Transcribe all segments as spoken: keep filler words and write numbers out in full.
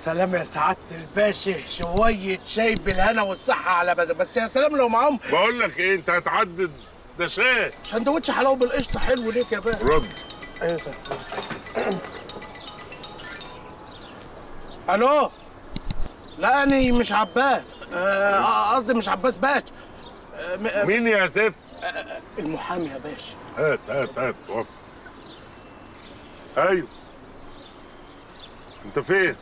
سلام يا سعاده الباشا، شويه شاي بالهنا والصحه على بدل. بس يا سلام لو معاهم. بقول لك ايه، انت هتعدد ده شاي. سندوتش حلاوه بالقشطه حلو ليك يا باشا. رد. ايوه الو. لا انا مش عباس، قصدي آه مش عباس باشا. آه مين يا زفت؟ آه المحامي يا باشا. هات هات هات وقف. ايوه انت فين؟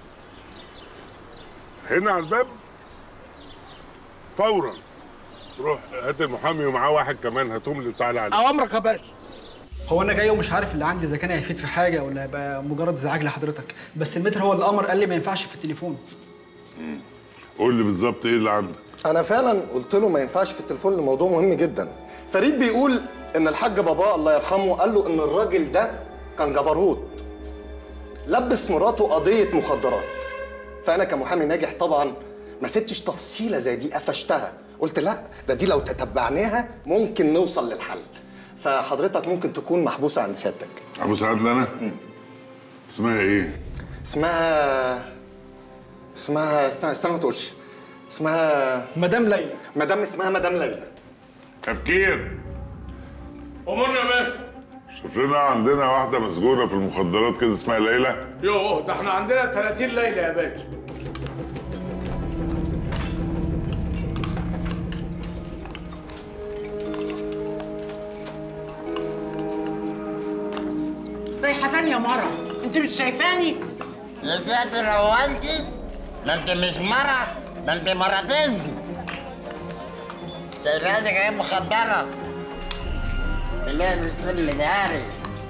هنا على الباب فورا. روح هات المحامي ومعاه واحد كمان، هاتهم لي وتعالى عليه. اوامرك يا باشا. هو انا جاي ومش عارف اللي عندي اذا كان هيفيد في حاجه ولا هيبقى مجرد ازعاج لحضرتك، بس المتر هو اللي امر قال لي ما ينفعش في التليفون. امم قول لي بالظبط ايه اللي عندك. انا فعلا قلت له ما ينفعش في التليفون لموضوع مهم جدا. فريد بيقول ان الحاج باباه الله يرحمه قال له ان الراجل ده كان جبروت، لبس مراته قضيه مخدرات. فانا كمحامي ناجح طبعا ما سبتش تفصيله زي دي، قفشتها. قلت لا ده دي لو تتبعناها ممكن نوصل للحل. فحضرتك ممكن تكون محبوسه عند سيادتك. محبوسه عندي انا؟ اسمها ايه؟ اسمها اسمها استنى استنى ما تقولش. اسمها مدام ليلى. مدام اسمها مدام ليلى. تفكير. امرنا يا باشا. شوف لنا عندنا واحده مسجونه في المخدرات كده اسمها ليلى. يوه ده احنا عندنا تلاتين ليلى يا باشا. رايحة فين يا مرة؟ انت مش شايفاني؟ يا ساتر هو انت؟ ده انت مش مرة، ده انت مراتيزم. سايباني جايب مخدرة. بالله بالسم داري.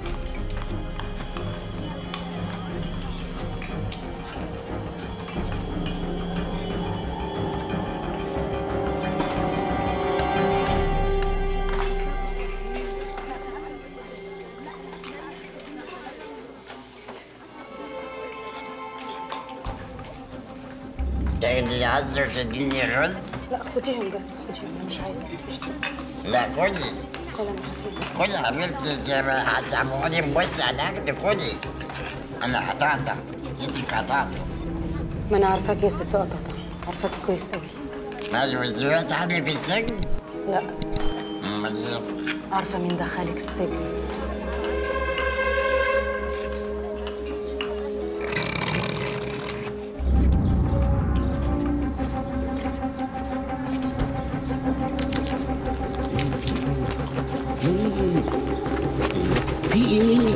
تاخدي عصر وتديني الرز؟ لا خديهم بس، خديهم انا مش عايزه. لا خدي. خلاص ميرسي. خدي يا حبيبتي، هتسامحوني بص انا هاخد خدي. انا قطعتك، ايدك قطعت. ما انا عارفاك يا ست قطعة، عارفاك كويس قوي. ماشي بس سمعت عني في السجن؟ لا. امال ايه؟ عارفه مين دخلك السجن. في ايه؟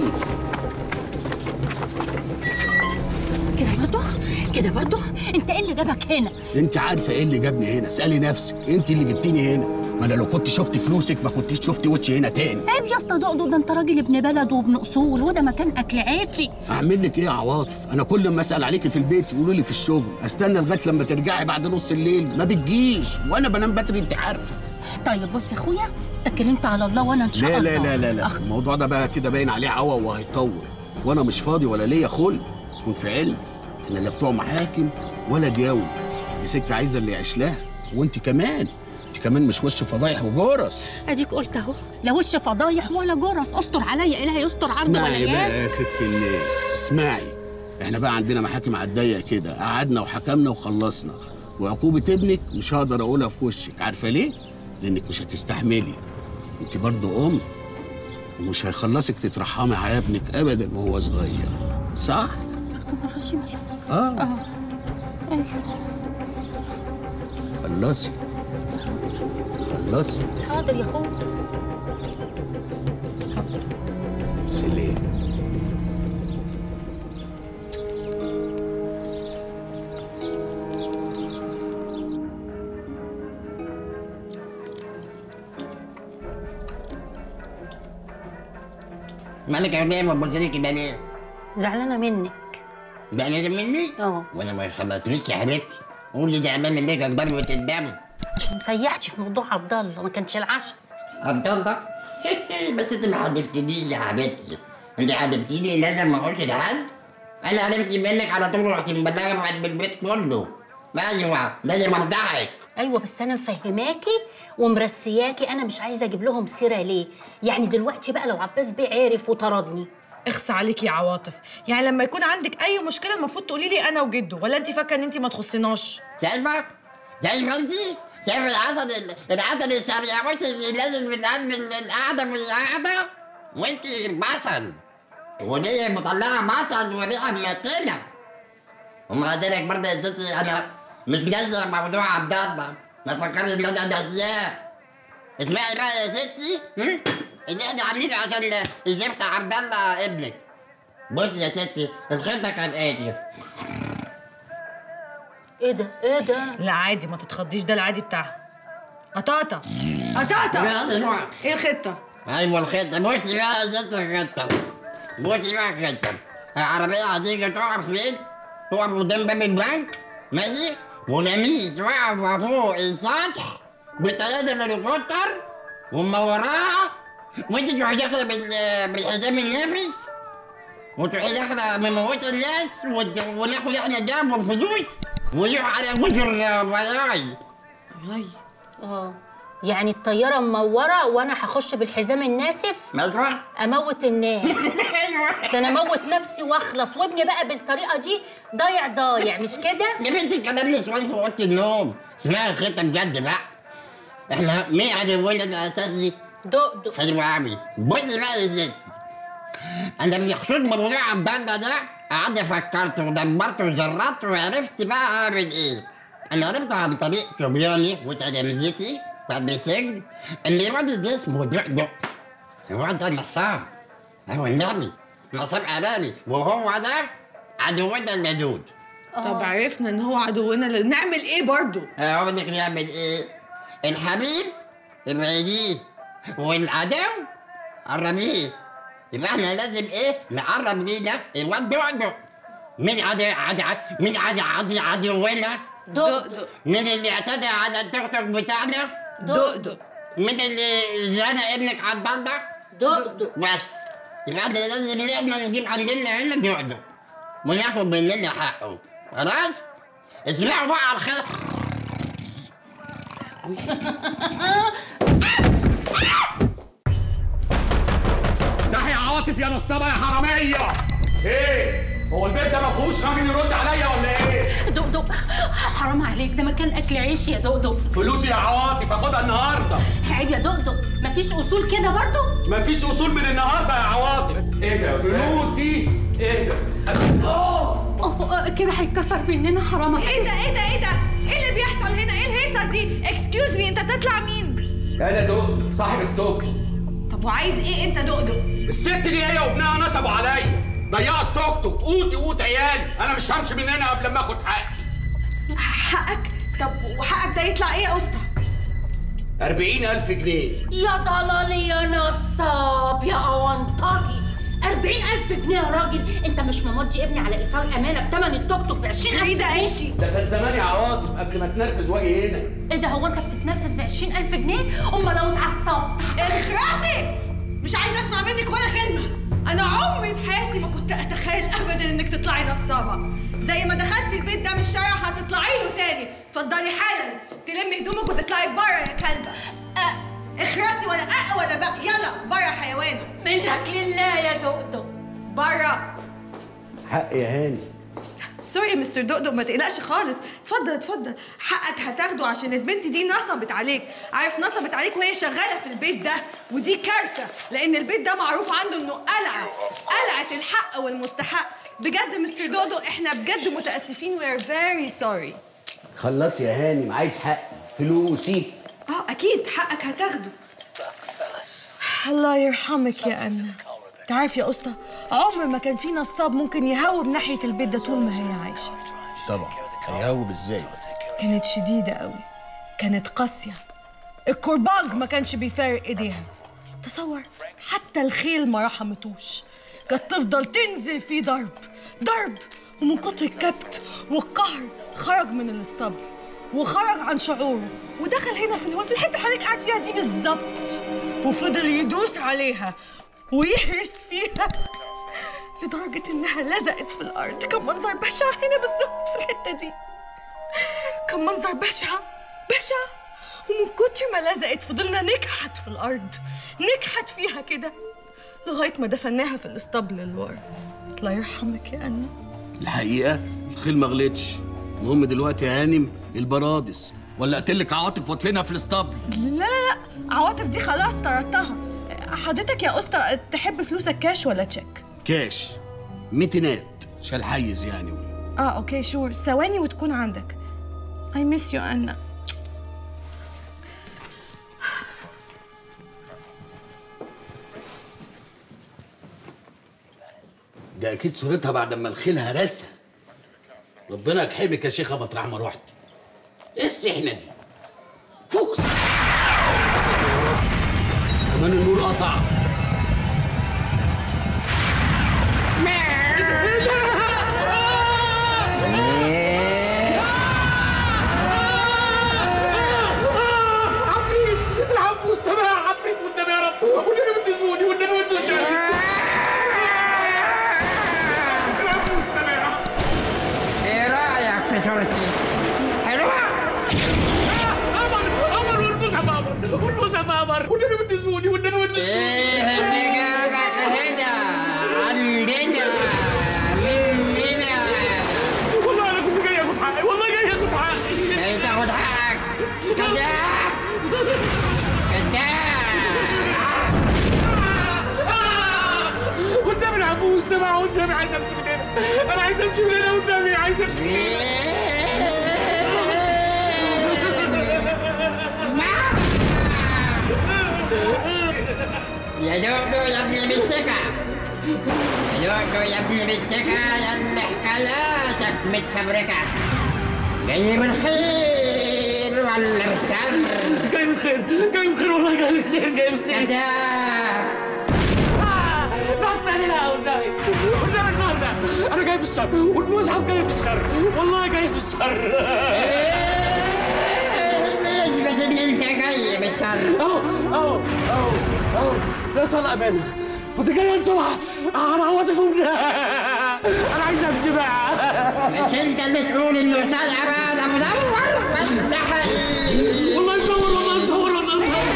كده برضه؟ كده برضه؟ انت ايه اللي جابك هنا؟ انت عارفه ايه اللي جابني هنا؟ اسالي نفسك، انت اللي جبتيني هنا. ما انا لو كنت شفت فلوسك ما كنتيش شفتي وشي هنا تاني. عيب يا اسطى دقدق، ده انت راجل ابن بلد وابن اصول، وده مكان اكل عيشي. اعمل لك ايه يا عواطف؟ انا كل ما اسال عليكي في البيت يقولوا لي في الشغل، استنى لغايه لما ترجعي بعد نص الليل، ما بتجيش وانا بنام بدري انت عارفه. طيب بص يا اخويا، اتكلمت على الله وانا ان شاء لا الله. لا لا لا لا أخ. الموضوع ده بقى كده باين عليه عوا وهيطول، وانا مش فاضي ولا ليا خلق. كن في علم احنا لا بتوع محاكم ولا دياول، دي سكه عايزه اللي يعيش لها. وانت كمان انت كمان مش وش فضايح وجرس. اديك قلت اهو، لا وش فضايح ولا جرس. استر عليا الهي، يستر عرض ولا اسمعي بقى يا ست الناس، اسمعي. احنا بقى عندنا محاكم على الضيق كده، قعدنا وحكمنا وخلصنا. وعقوبه ابنك مش هقدر اقولها في وشك، عارفه ليه؟ لانك مش هتستحملي. انت برضه ام ومش هيخلصك تترحمي على ابنك ابدا وهو صغير، صح؟ اه اه ايوه. خلصي خلصي. حاضر يا اخويا. سلام. مالك يا بيه بتبص لي كده ليه؟ زعلانه منك. زعلانه مني؟ اه. وانا ما يخلصنيش يا حبيبتي. قولي زعلانه ليه كانت ضربة الدم؟ عشان مسيحتي في موضوع عبد الله، ما كانش العشاء. عبد الله؟ بس انت ما حدفتنيش يا حبيبتي. انت حدفتيني لازم ما اقولش لحد؟ انا عرفت منك على طول رحت مبلغه معاك بالبيت كله. ايوه لازم ارضعك. ايوه بس انا مفهماكي ومرسياكي، انا مش عايزه اجيب لهم سيره ليه؟ يعني دلوقتي بقى لو عباس بيه عرف وطردني اخص عليكي يا عواطف، يعني لما يكون عندك اي مشكله المفروض تقولي لي انا وجده، ولا انت فاكره ان انت ما تخصناش؟ شايفه؟ شايفه انت؟ شايفه العسل العسل السريعوش اللي لازم بتعمل من القعده من القعده؟ وانت بصل وليه مطلعه بصل وريحه ممثله. ومع ذلك برضه يا ستي انا مش ناسي موضوع عبد الله، ما تفكرش ان انا ناسياه. اسمعي بقى يا ستي، هم؟ اللي احنا عاملينه عشان يفتح عبد الله ابنك. بصي يا ستي الخطه كانت ايه؟ ايه ده؟ ايه ده؟ لا عادي ما تتخضيش، ده العادي بتاعها. قطاطة قطاطة ايه الخطة؟ ايوه الخطة. بصي بقى يا ستي الخطة. بصي بقى الخطة. العربية هتيجي تقف فين؟ تقف قدام باب البنك، ماشي؟ ونميس واقفة فوق السطح بتلاتة هليكوبتر وما وراها، وانت تروحي داخلة بالحزام النافس وتروحي داخلة مموتة الناس وناخد احنا دم وفلوس ويروح على جزر فياي. فياي؟ اه يعني الطيارة منورة وانا هخش بالحزام الناسف ايوه اموت الناس. ده انا اموت نفسي واخلص وابني بقى بالطريقة دي ضايع ضايع مش كده؟ يا بنتي الكلام نسوان في اوضة النوم. اسمعي الخطة بجد بقى. احنا مين عدونا الاساسي؟ دقدق. حلو قوي. بصي بقى يا ستي، انا بخصوص موضوع عبد الله ده قعدت فكرت ودبرت وجربت وعرفت بقى اعمل ايه. انا عرفت عن طريق صبياني وتلامذتي بعد السجن ان الراجل ده اسمه دقدق. الواد ده نصاب. هو النبي نصاب اعلاني، وهو ده عدونا اللدود. طب عرفنا ان هو عدونا، نعمل ايه برضو؟ اقول لك نعمل ايه؟ الحبيب ابعديه والعدو قربيه. يبقى احنا لازم ايه؟ نقرب لينا الواد دقدق. مين عدو عدو مين عدو عدو عدونا؟ دقدق. مين اللي اعتدى على التوك توك بتاعنا؟ دقدق. مين اللي زنق ابنك عبد الله؟ دقدق. بس يبقى احنا لازم احنا نجيب عندنا هنا دقدق وناخد مننا حقه. خلاص؟ اسمعوا بقى على الخير. ده يا عاطف يا نصابه يا حراميه. ايه؟ هو البيت ده ما فيهوش راجل يرد عليا ولا ايه؟ دقدق حرام عليك، ده مكان اكل عيش يا دقدق. فلوسي يا عواطف اخدها النهارده. عيب يا دقدق، مفيش اصول كده برضو؟ مفيش اصول من النهارده يا عواطف. ايه ده يا استاذ؟ فلوسي. ايه ده؟ اوه كده هيتكسر مننا حرام عليك. ايه ده ايه ده ايه ده؟ ايه اللي بيحصل هنا؟ ايه الهيصه دي؟ اكسكيوز مي، انت تطلع مين؟ انا دقدق صاحب الدقدق. طب وعايز ايه انت دقدق؟ الست دي هي وابنها نصبوا عليا، ضيعوا التوك توك، قوتي قوت عيالي، انا مش همشي من هنا قبل ما اخد حقي. حقك؟ طب وحقك ده يطلع ايه يا اسطى؟ أربعين ألف جنيه. يا ضلالي يا نصاب يا أونطاجي، أربعين ألف جنيه يا راجل، أنت مش ممضي ابني على إيصال أمانة بتمن التوك توك بعشرين ألف جنيه؟ ده امشي. ده كان زمان يا عواطف قبل ما تنرفز واجي هنا. إيه ده، هو أنت بتتنرفز بعشرين ألف جنيه؟ أما لو اتعصبت. اخرسي! مش عايزة أسمع منك ولا كلمة. أنا عمري في حياتي ما كنت أتخيل أبدا إنك تطلعي نصابة. زي ما دخلتي البيت ده من الشارع هتطلعي له تاني. اتفضلي حالا تلمي هدومك وتطلعي بره يا كلبة. أه اخرسي ولا أه ولا بقى، يلا بره يا حيوانة. منك لله يا دقدق. بره. حق يا هاني. سوري يا مستر دقدق، ما تقلقش خالص. اتفضل اتفضل، حقك هتاخده عشان البنت دي نصبت عليك. عارف نصبت عليك وهي شغاله في البيت ده، ودي كارثه لان البيت ده معروف عنده انه قلعه قلعه الحق والمستحق. بجد مستر دقدق احنا بجد متاسفين، وي ار فيري سوري. خلص يا هانم، عايز حقي فلوسي. اه اكيد حقك هتاخده. الله يرحمك يا أنا. تعرف يا اسطى، عمر ما كان في نصاب ممكن يهوب ناحيه البيت ده طول ما هي عايشه. طبعا هيهوب ازاي ده؟ كانت شديده قوي، كانت قاسيه، الكرباج ما كانش بيفارق ايديها. تصور حتى الخيل ما رحمتوش، كانت تفضل تنزل فيه ضرب ضرب، ومن كتر الكبت والقهر خرج من الاسطبل وخرج عن شعوره ودخل هنا في الهول في الحته اللي حضرتك قاعد فيها دي بالظبط، وفضل يدوس عليها ويهرس فيها لدرجة إنها لزقت في الأرض. كان منظر بشع هنا بالظبط في الحتة دي، كان منظر بشع بشع، ومن كتر ما لزقت فضلنا نكحت في الأرض، نكحت فيها كده لغايه ما دفناها في الاسطبل اللي ورا. الله يرحمك يا أنا. الحقيقه الخيل ما غلطش. المهم دلوقتي يا هانم البرادس، ولا اقتلك عواطف وادفنها في الاسطبل؟ لا لا لا، عواطف دي خلاص طردتها. حضرتك يا اسطى تحب فلوسك كاش ولا تشيك؟ كاش ميتينات عشان الحيز يعني. اه اوكي شور، ثواني وتكون عندك. I miss you أنا. ده اكيد صورتها بعد ما الخيل هرسها. ربنا يكحبك يا شيخه مطرح ما رحت. ايه السحنه دي؟ فوكس. يا ساتر يا رب، كمان النور قطع. عفريت العفو والسماح، عفريت والنبي يا رب، والنبي ما تزوني، والنبي ما تزوني. العفو والسماح. ايه رايك في صورتي؟ حلوه؟ قمر قمر والبوسه قمر والبوسه قمر، والنبي ما تزوني، والنبي ما تزوني. ايه اللي جابك هنا عندنا مننا؟ والله انا كنت جاي اخد حقي، والله جاي اخد حقي. جاي تاخد حقك؟ كذاب كذاب. والنبي العفو والسماح، والنبي عايز امشي من هنا، انا عايز امشي من هنا، والنبي عايز امشي. يا دودو يا ابن المسكة، يا دودو يا ابن المسكة، يا اللي حكاياتك متفبركة. جاي من خير ولا من شر؟ جاي من خير، جاي من خير، والله جاي من خير، جاي من خير. كذاب. رحمن الله والنبي، والنبي النهار ده انا جاي في الشر، والمصحف جاي في الشر، والله جاي في الشر. اثبت ان انت جاي بالشر. اهو اهو اهو اهو ده صلاة امانه، كنت جاي انصبح على عواطف انا عايز امشي بقى. مش انت اللي تقول انه طالع بقى مدور ولا حقيقي؟ والله مدور، والله مصور، والله مصور.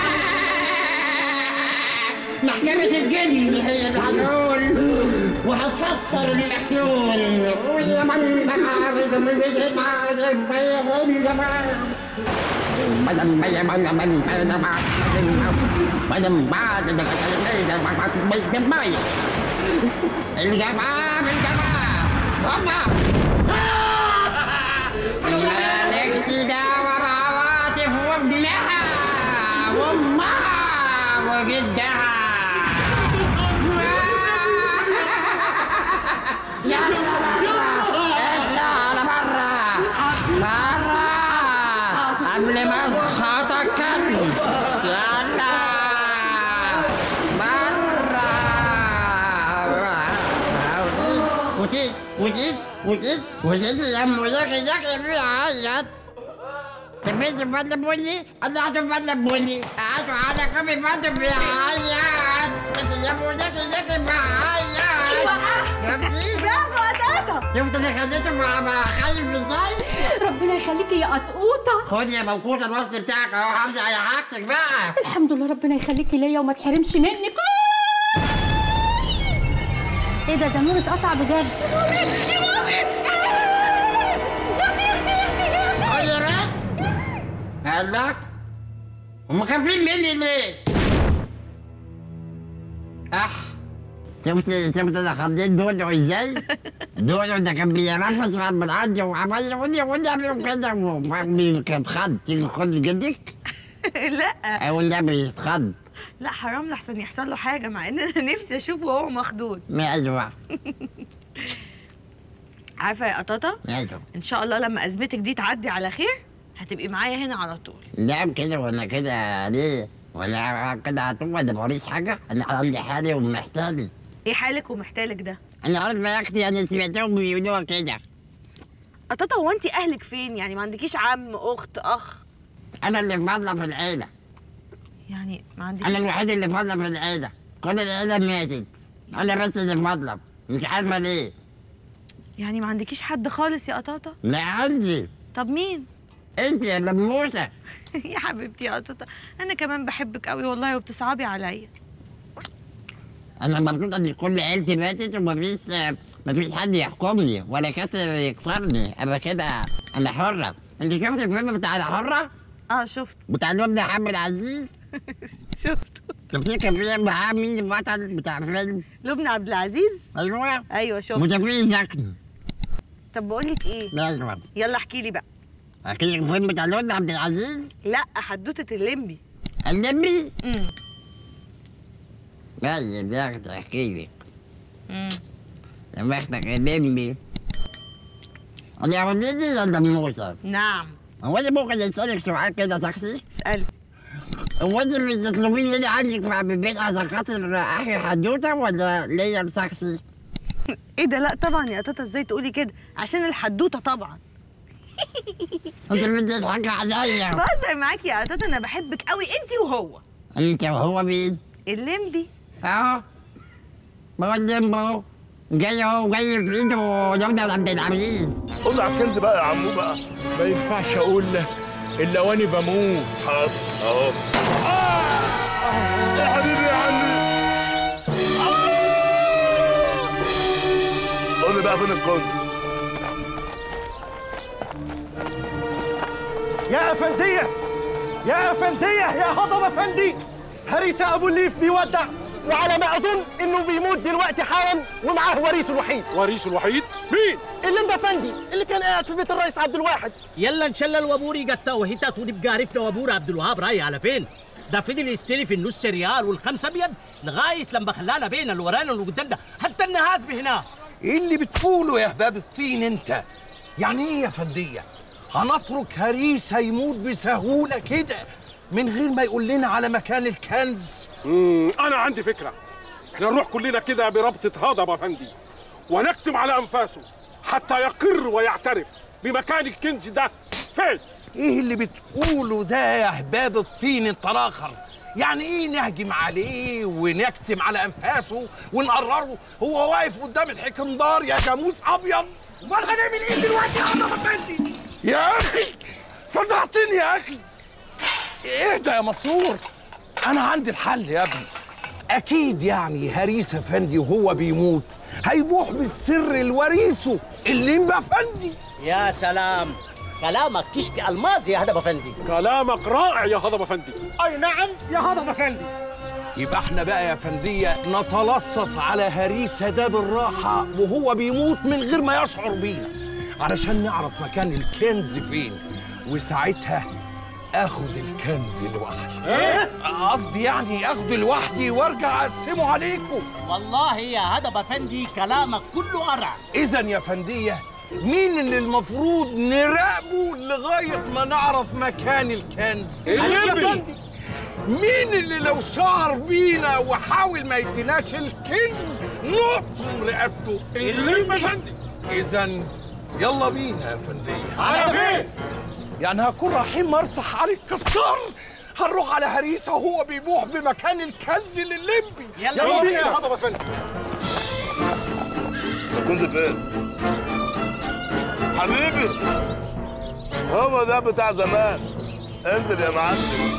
محكمة الجن هي اللي هتقول وهتفسر المكنون. ويا من عارف من اللي عارف بيهن بدم بيا بيا من بدم بدم بعد بدم بيا الجماعة بالجماعة هما مالكش دعوة بعواطف وابنها وامها وجدها. يلا اطلع على برا برا قبل ما اصحى كلب. يلا برا. وتيت وتيت وتيت وتيت لما ذاكي ذاكي بيعيط. تبيت بدل بني طلعت بدل بني قعدوا على كوبي بدل بيعيط. يا ابو ذاكي ذاكي بيعيط. برافو يا تاتا. شفت اللي خليته مع خايف ازاي؟ ربنا يخليكي يا قطقوطه. خد يا موقوته الوصل بتاعك اهو، هرجع على حاجتك بقى. الحمد لله، ربنا يخليكي ليا وما تحرمش منك. ايه ده؟ ده نور اتقطع بجد. خد يا بنت. قالك هم خايفين مني ليه؟ اح شفت شفت انا خليت دودو ازاي؟ دودو ده كان بيرفس بعد ما العدي وعمل لي والنبي وكده وكان خد. تيجي خد جدك؟ لا والنبي يتخض. لا حرام لحسن يحصل له حاجه، مع ان انا نفسي اشوفه وهو مخضوض. ماشي. عارفه يا قطاطه؟ ماشي. ان شاء الله لما ازمتك دي تعدي على خير هتبقي معايا هنا على طول. لا كده ولا كده ليه؟ ولا كده على طول ولا موريش حاجه؟ انا عندي حالي ومحتاجي. ايه حالك ومحتالك ده؟ انا عارف يا اختي، انا سمعتهم بيقولوها كده. قطاطه هو انت اهلك فين؟ يعني ما عندكيش عم اخت اخ؟ انا اللي فاضله في العيله. يعني ما عندكيش؟ انا الوحيد اللي فاضله في العيله، كل العيله ماتت، انا بس اللي فاضله، مش عارفه ليه. يعني ما عندكيش حد خالص يا قطاطه؟ لا عندي. طب مين؟ انت يا لموسه. يا حبيبتي يا قطاطه، انا كمان بحبك قوي والله وبتصعبي عليا. انا مبسوط ان كل عيلتي ماتت ومفيش مفيش حد يحكمني ولا كاتب يكسرني، ابقى كده انا حره. انت شفت الفيلم بتاع الحره؟ اه شفت. بتاع لبنى حامد عزيز؟ شفته. تفتكر كان في معاه مين البطل بتاع الفيلم؟ لبنى عبد العزيز؟ ايوه ايوه شفته. وتوفيق زكي. طب بقول لك ايه؟ ايوه يلا احكي لي بقى. احكي لك الفيلم بتاع لبنى عبد العزيز؟ لا حدوته الليمبي. الليمبي؟ امم طيب يا اختي احكي لك. امم لما اختك الليمبي انا ولدي ولا موسى؟ نعم. هو انا ممكن اسالك سؤال كده شخصي؟ اسالي. هو انت مش تطلبيني لي عندك في البيت عشان خاطر احكي حدوته ولا ليا بشخصي؟ ايه ده؟ لا طبعا يا تاتا، ازاي تقولي كده؟ عشان الحدوته طبعا. انت بدك تضحكي عليا. بهزر معاكي يا تاتا، انا بحبك قوي انت وهو. انت وهو مين؟ الليمبي. اهو ما هو الليمبي اهو جاي اهو، جاي في ايده لبنى عبد العزيز. قول له على الكنز بقى يا عمو بقى. ما ينفعش اقول لك الا وانا بموت. حاضر اهو. يا حبيبي يا عمي. قول لي بقى فين الكنز؟ يا افنديه يا افنديه يا هضم افندي، هريسه ابو الليف بيودع، وعلى ما اظن انه بيموت دلوقتي حالا ومعاه وريثه الوحيد. وريثه الوحيد؟ مين؟ الليمبي افندي اللي كان قاعد في بيت الرئيس عبد الواحد. يلا نشلل وابوري جتا وهيتات ونبقى عرفنا وابور عبد الوهاب رايح على فين. ده فضل يستلف النص ريال والخمسه ابيض لغايه لما خلانا بينا اللي ورانا واللي قدامنا حتى النهاز هنا. ايه اللي بتقوله يا هباب الطين انت؟ يعني ايه يا فنديه؟ هنترك هريسه يموت بسهوله كده من غير ما يقول لنا على مكان الكنز؟ امم انا عندي فكره. احنا نروح كلنا كده بربطه هضبه افندي ونكتم على انفاسه حتى يقر ويعترف بمكان الكنز ده فين. ايه اللي بتقوله ده يا هباب الطين انت الاخر؟ يعني ايه نهجم عليه ونكتم على انفاسه ونقرره هو واقف قدام الحكمدار يا جاموس ابيض؟ امال هنعمل ايه دلوقتي يا هضبه افندي؟ يا اخي فزعتني يا اخي. اهدى يا مسرور، انا عندي الحل يا ابني. اكيد يعني هريسه افندي وهو بيموت هيبوح بالسر لوريثه الليمبي افندي. يا سلام، كلامك كشك الماس يا هضبه افندي. كلامك رائع يا هضبه افندي. اي نعم يا هضبه افندي. يبقى احنا بقى يا فنديه نتلصص على هريسه ده بالراحه وهو بيموت من غير ما يشعر بينا علشان نعرف مكان الكنز فين، وساعتها اخد الكنز لوحدي. ايه؟ قصدي يعني اخده لوحدي وارجع اقسمه عليكم. والله يا هضبه افندي كلامك كله قرع. اذا يا فنديه مين اللي المفروض نراقبه لغايه ما نعرف مكان الكنز؟ الليمبي. مين اللي لو شعر بينا وحاول ما يديناش الكنز نقطم رقبته؟ الليمبي يا فندي. اذا يلا بينا يا فنديه. على فين؟ يعني هكون رايحين مرسح علي الكسار، هنروح على هريسه وهو بيبوح بمكان الكنز للليمبي. يلا, يلا بينا يا هضبه افندي. الكنز فين؟ حبيبي هو ده بتاع زمان. انزل يا معلم.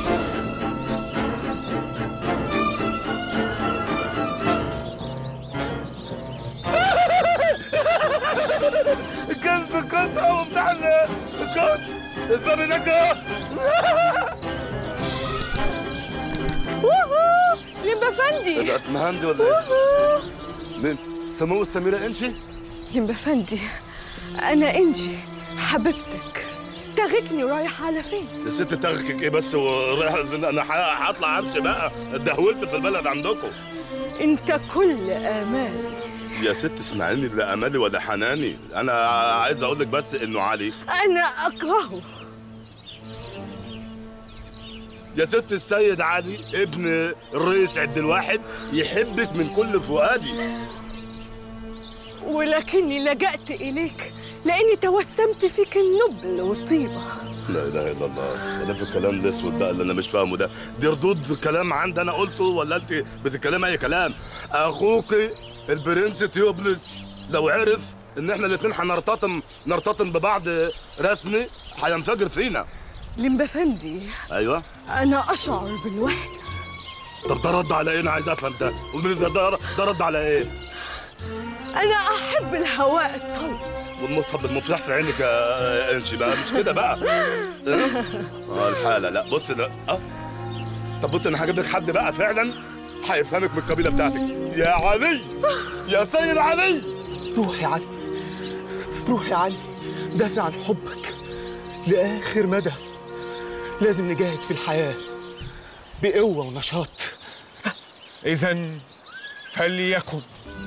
الكنز الكنز هو بتاع الكنز. الباب هناك اهو. ووهو ليمبي افندي. ده اسمها هندي ولا ايه؟ مين؟ سمو السميرة انشي؟ ليمبي افندي انا انجي حبيبتك، تاغكني ورايحه على فين؟ يا ست تاغكك ايه بس ورايح؟ انا هطلع امشي بقى، اتدهولت في البلد عندكم. انت كل امالي يا ست اسمعيني، لا امالي ولا حناني، انا عايز اقول لك بس انه علي انا اكرهه. يا ست السيد علي ابن الرئيس عبد الواحد يحبك من كل فؤادي، ولكني لجأت إليك لأني توسمت فيك النبل والطيبة. لا إله إلا الله. ده في الكلام الأسود بقى اللي أنا مش فاهمه ده، دي ردود كلام عندي أنا قلته ولا أنت بتتكلمي أي كلام؟ أخوك البرنس تيوبلس لو عرف إن إحنا الاتنين هنرتطم نرتطم ببعض رسمي هينفجر فينا. ليمبي افندي. أيوه؟ أنا أشعر بالوحدة. طب ده رد على ايه؟ انا عايز افهم ده. ده ده, ده رد على ايه؟ انا احب الهواء الطلق والمصحف بالمفتاح في عينك يا انشي بقى، مش كده بقى. اه الحاله لا بص ده اه طب بص انا هجيب لك حد بقى فعلا هيفهمك من القبيله بتاعتك. يا علي يا سيد علي، روح يا علي، روح يا علي، دافع عن حبك لاخر مدى. لازم نجاهد في الحياه بقوه ونشاط. اذا فليكن.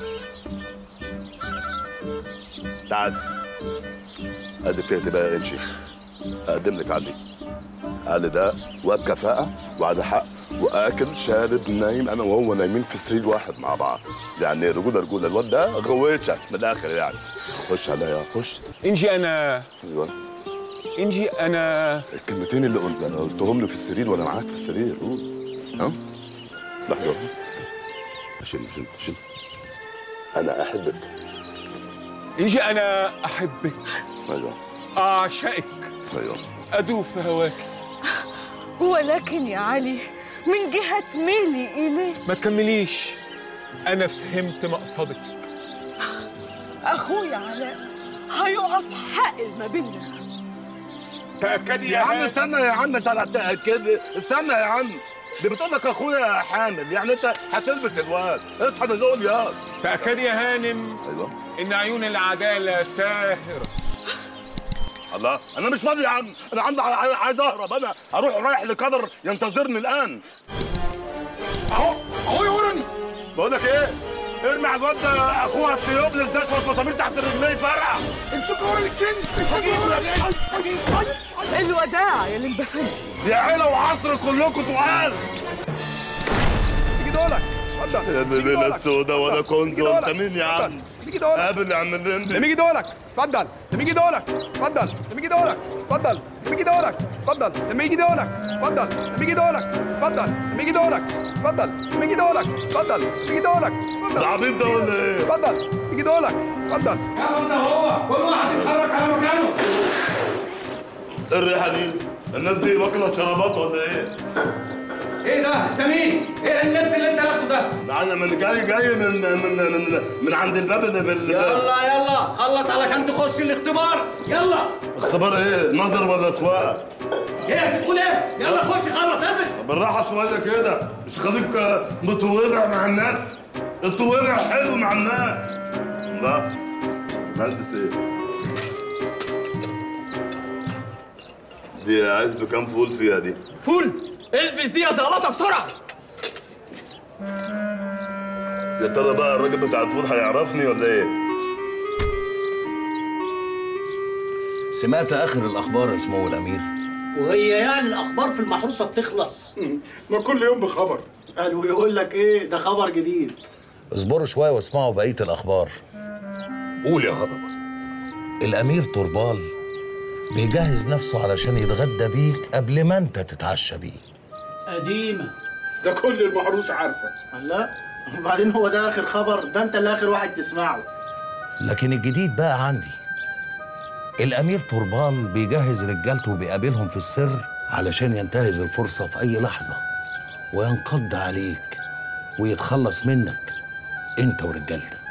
تعال عايزك تهدي بقى يا انشي. اقدم لك علي. علي ده واد كفاءه وعلى حق واكل شارب نايم، انا وهو نايمين في سرير واحد مع بعض، يعني رجوله رجوله. الواد ده غويتشك من الاخر يعني. خش عليا خش. انجي انا ايوه انجي انا الكلمتين اللي قلت انا قلتهم له في السرير وانا معاك في السرير. قول ها لحظه. شيل شيل شيل. انا احبك انجي انا احبك. ايوه اعشقك. ايوه ادوب في هواك. ولكن يا علي من جهة ميلي إليك. ما تكمليش، أنا فهمت مقصدك. أخويا علاء هيقف حائل ما بيننا. تأكدي يا عم. استنى يا عم، انت تأكد. استنى يا عم، دي بتقول لك اخويا حامل، يعني انت هتلبس الواد. اصحى نقول يا تأكدي يا هانم. ايوه إن عيون العدالة ساهرة. الله انا مش فاضي يا عم، انا عندي عايز اهرب. انا هروح رايح لقدر ينتظرني الان. اهو اهو يورني. بقول لك ايه، ارمي على الواد ده اخوها التيوبلس ده شويه مسامير تحت رجليه فرقع. امسكوا ورا الكنز. الوداع يا لمبفندي. يا عيله وعصر كلكم تقال. تيجي دولك اتفضل. يا الليله السوداء ولا كنت. انت مين يا عم؟ تيجي دولك. قابل يا عم الليمبي. لميجي دولك اتفضل. لميجي دولك اتفضل. لميجي دولك اتفضل. لميجي دولك اتفضل. لميجي دولك اتفضل. لميجي دولك اتفضل. لميجي دولك اتفضل. لميجي دولك اتفضل. لميجي دولك اتفضل. ده عبيط ده ولا ايه؟ اتفضل. لميجي دولك اتفضل. يا انت هو كل واحد يتحرك على مكانه. ايه الريحه دي؟ الناس دي واكله شرابات ولا ايه؟ ايه ده؟ انت مين؟ ايه اللبس اللي انت لابسه ده؟ ده انا من جاي جاي من من من من عند الباب اللي في الباب. يلا يلا خلص علشان تخش الاختبار. يلا. اختبار ايه؟ نظر ولا سواقه؟ ايه بتقول ايه؟ يلا خش خلص البس. بالراحه شويه كده، مش خليك متوضع مع الناس. التوضع حلو مع الناس. لا البس ايه؟ دي عايز بكام فول فيها دي؟ فول؟ البس دي يا زلطه بسرعه. يا ترى بقى الراجل بتاع الفول هيعرفني ولا ايه؟ سمعت اخر الاخبار يا سمو الامير؟ وهي يعني الاخبار في المحروسه بتخلص؟ ما كل يوم بخبر. قالوا يقول لك ايه ده خبر جديد. اصبروا شويه واسمعوا بقيه الاخبار. قول يا هضبه. الامير طربال بيجهز نفسه علشان يتغدى بيك قبل ما انت تتعشى بيه. قديمه. ده كل المحروس عارفه. لا وبعدين هو ده اخر خبر؟ ده انت اللي اخر واحد تسمعه. لكن الجديد بقى عندي. الامير طربال بيجهز رجالته وبيقابلهم في السر علشان ينتهز الفرصه في اي لحظه وينقض عليك ويتخلص منك انت ورجالتك.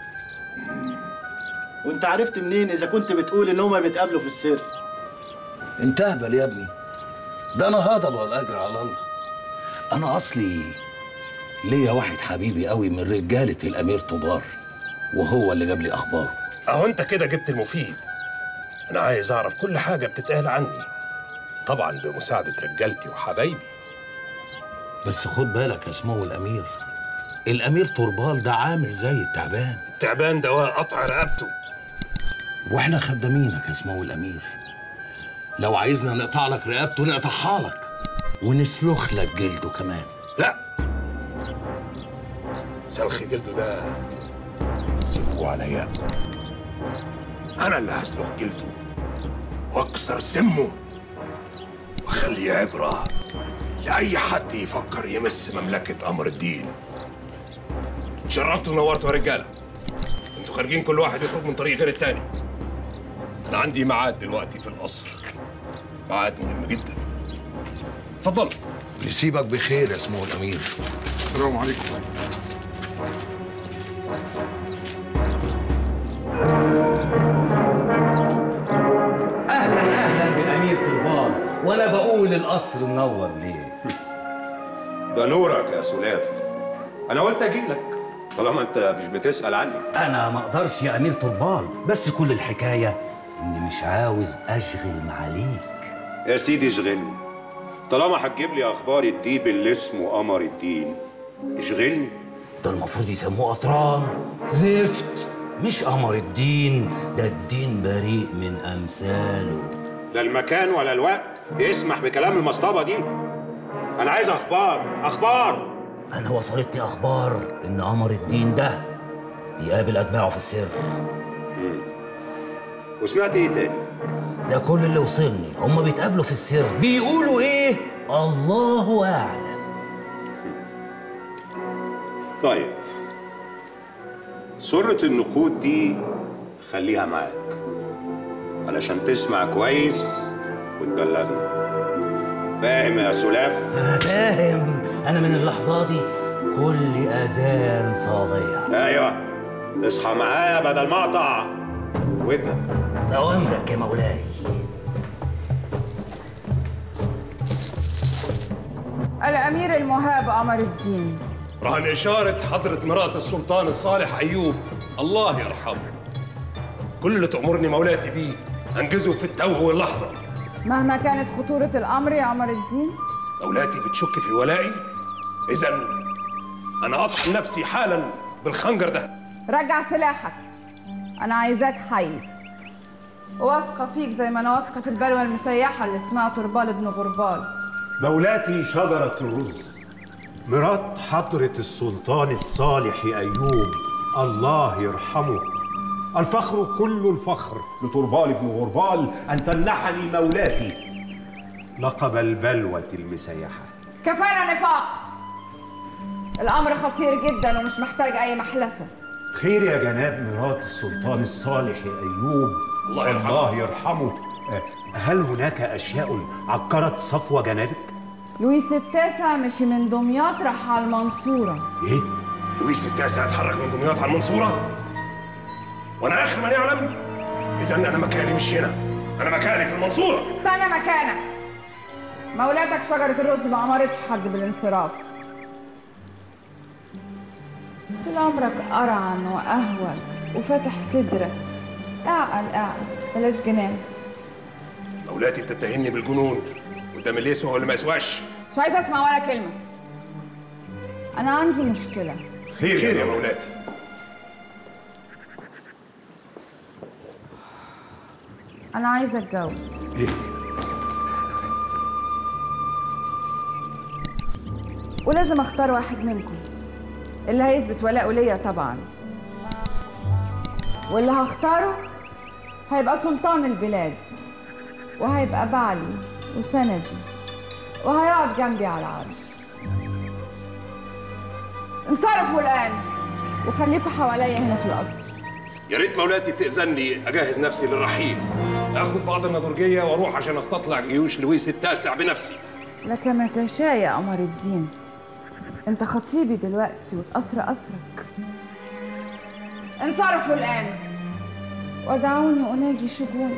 وانت عرفت منين اذا كنت بتقول ان هما بيتقابلوا في السر؟ انت اهبل يا ابني. ده انا هضل والاجر على الله. انا اصلي ليا واحد حبيبي قوي من رجاله الامير طوبار وهو اللي جاب لي اخباره. اهو انت كده جبت المفيد. انا عايز اعرف كل حاجه بتتقال عني، طبعا بمساعده رجالتي وحبايبي. بس خد بالك يا سمو الامير، الامير طربال ده عامل زي التعبان. التعبان دواء قطع رقبته. واحنا خدامينك يا سمو الامير. لو عايزنا نقطع لك رقبته نقطعها لك ونسلخ لك جلده كمان. لا، سلخ جلده ده سيبوه عليا. انا اللي هسلخ جلده واكسر سمه واخليه عبره لاي حد يفكر يمس مملكه امر الدين. شرفتوا ونورتوا يا رجاله. انتوا خارجين كل واحد يخرج من طريق غير التاني. انا عندي ميعاد دلوقتي في القصر، ميعاد مهم جدا. اتفضلوا. نسيبك بخير يا سمو الامير. السلام عليكم. اهلا اهلا بالامير طربال، وانا بقول القصر منور ليه؟ ده نورك يا سلاف. انا قلت اجيلك طالما انت مش بتسأل عني. انا ما اقدرش يا امير طربال، بس كل الحكايه اني مش عاوز اشغل معاليك. يا سيدي اشغلني، طالما هتجيب لي اخبار الديب اللي اسمه قمر الدين اشغلني. ده المفروض يسموه قطران زفت، مش قمر الدين. ده الدين بريء من امثاله. لا المكان ولا الوقت يسمح بكلام المصطبه دي. انا عايز اخبار اخبار. انا وصلتني اخبار ان قمر الدين ده بيقابل اتباعه في السر. مم. وسمعت ايه تاني؟ ده كل اللي وصلني. هما بيتقابلوا في السر، بيقولوا ايه الله اعلم. طيب سرة النقود دي خليها معاك علشان تسمع كويس وتبلغنا. فاهم يا سلاف؟ فاهم. انا من اللحظه دي كل اذان صاغيه. ايوه اصحى معايا بدل ما اقطع ودنك. اوامرك يا مولاي. الأمير المهاب قمر الدين. رهن إشارة حضرة مرات السلطان الصالح أيوب الله يرحمه. كل اللي تأمرني مولاتي بيه أنجزه في التو واللحظة. مهما كانت خطورة الأمر يا قمر الدين. مولاتي بتشك في ولائي؟ إذن أنا أطحن نفسي حالا بالخنجر ده. رجع سلاحك، أنا عايزاك حي. واثقة فيك زي ما أنا واثقة في البلوة المسيحة اللي اسمها طربال ابن غربال. مولاتي شجرة الرز، مرات حضرة السلطان الصالح أيوب الله يرحمه. الفخر كل الفخر لطربال ابن غربال أن تمنحني مولاتي لقب البلوة المسيحة. كفانا نفاق، الأمر خطير جدا ومش محتاج أي محلسة. خير يا جناب مرات السلطان الصالح أيوب الله يرحمه, الله يرحمه. هل هناك أشياء عكرت صفوة جنابك؟ لويس التاسع مشي من دمياط راح على المنصورة. إيه؟ لويس التاسع اتحرك من دمياط على المنصورة؟ وأنا آخر من يعلم؟ إذا أنا مكاني مش هنا، أنا مكاني في المنصورة. استنى مكانك. مولاتك شجرة الرز ما أمرتش حد بالانصراف. طول عمرك قرعن وأهول وفاتح صدرك. اعقل اعقل بلاش جنان. مولاتي بتتهمني بالجنون قدام اللي يسوى واللي ما يسواش. مش عايزة أسمع ولا كلمة. أنا عندي مشكلة. خير خير يا مولاتي. أنا عايزة أتجوز. إيه؟ ولازم أختار واحد منكم اللي هيثبت ولاءه ليا طبعا، واللي هختاره هيبقى سلطان البلاد وهيبقى بعلي وسندي وهيقعد جنبي على العرش. انصرفوا الآن وخليكوا حواليا هنا في القصر. يا ريت مولاتي تأذني أجهز نفسي للرحيل، آخد بعض النضرجية وأروح عشان أستطلع جيوش لويس التاسع بنفسي. لك ما تشاء يا قمر الدين. أنت خطيبي دلوقتي والقصر قصرك. انصرفوا الآن ودعوني أناجي شجوني.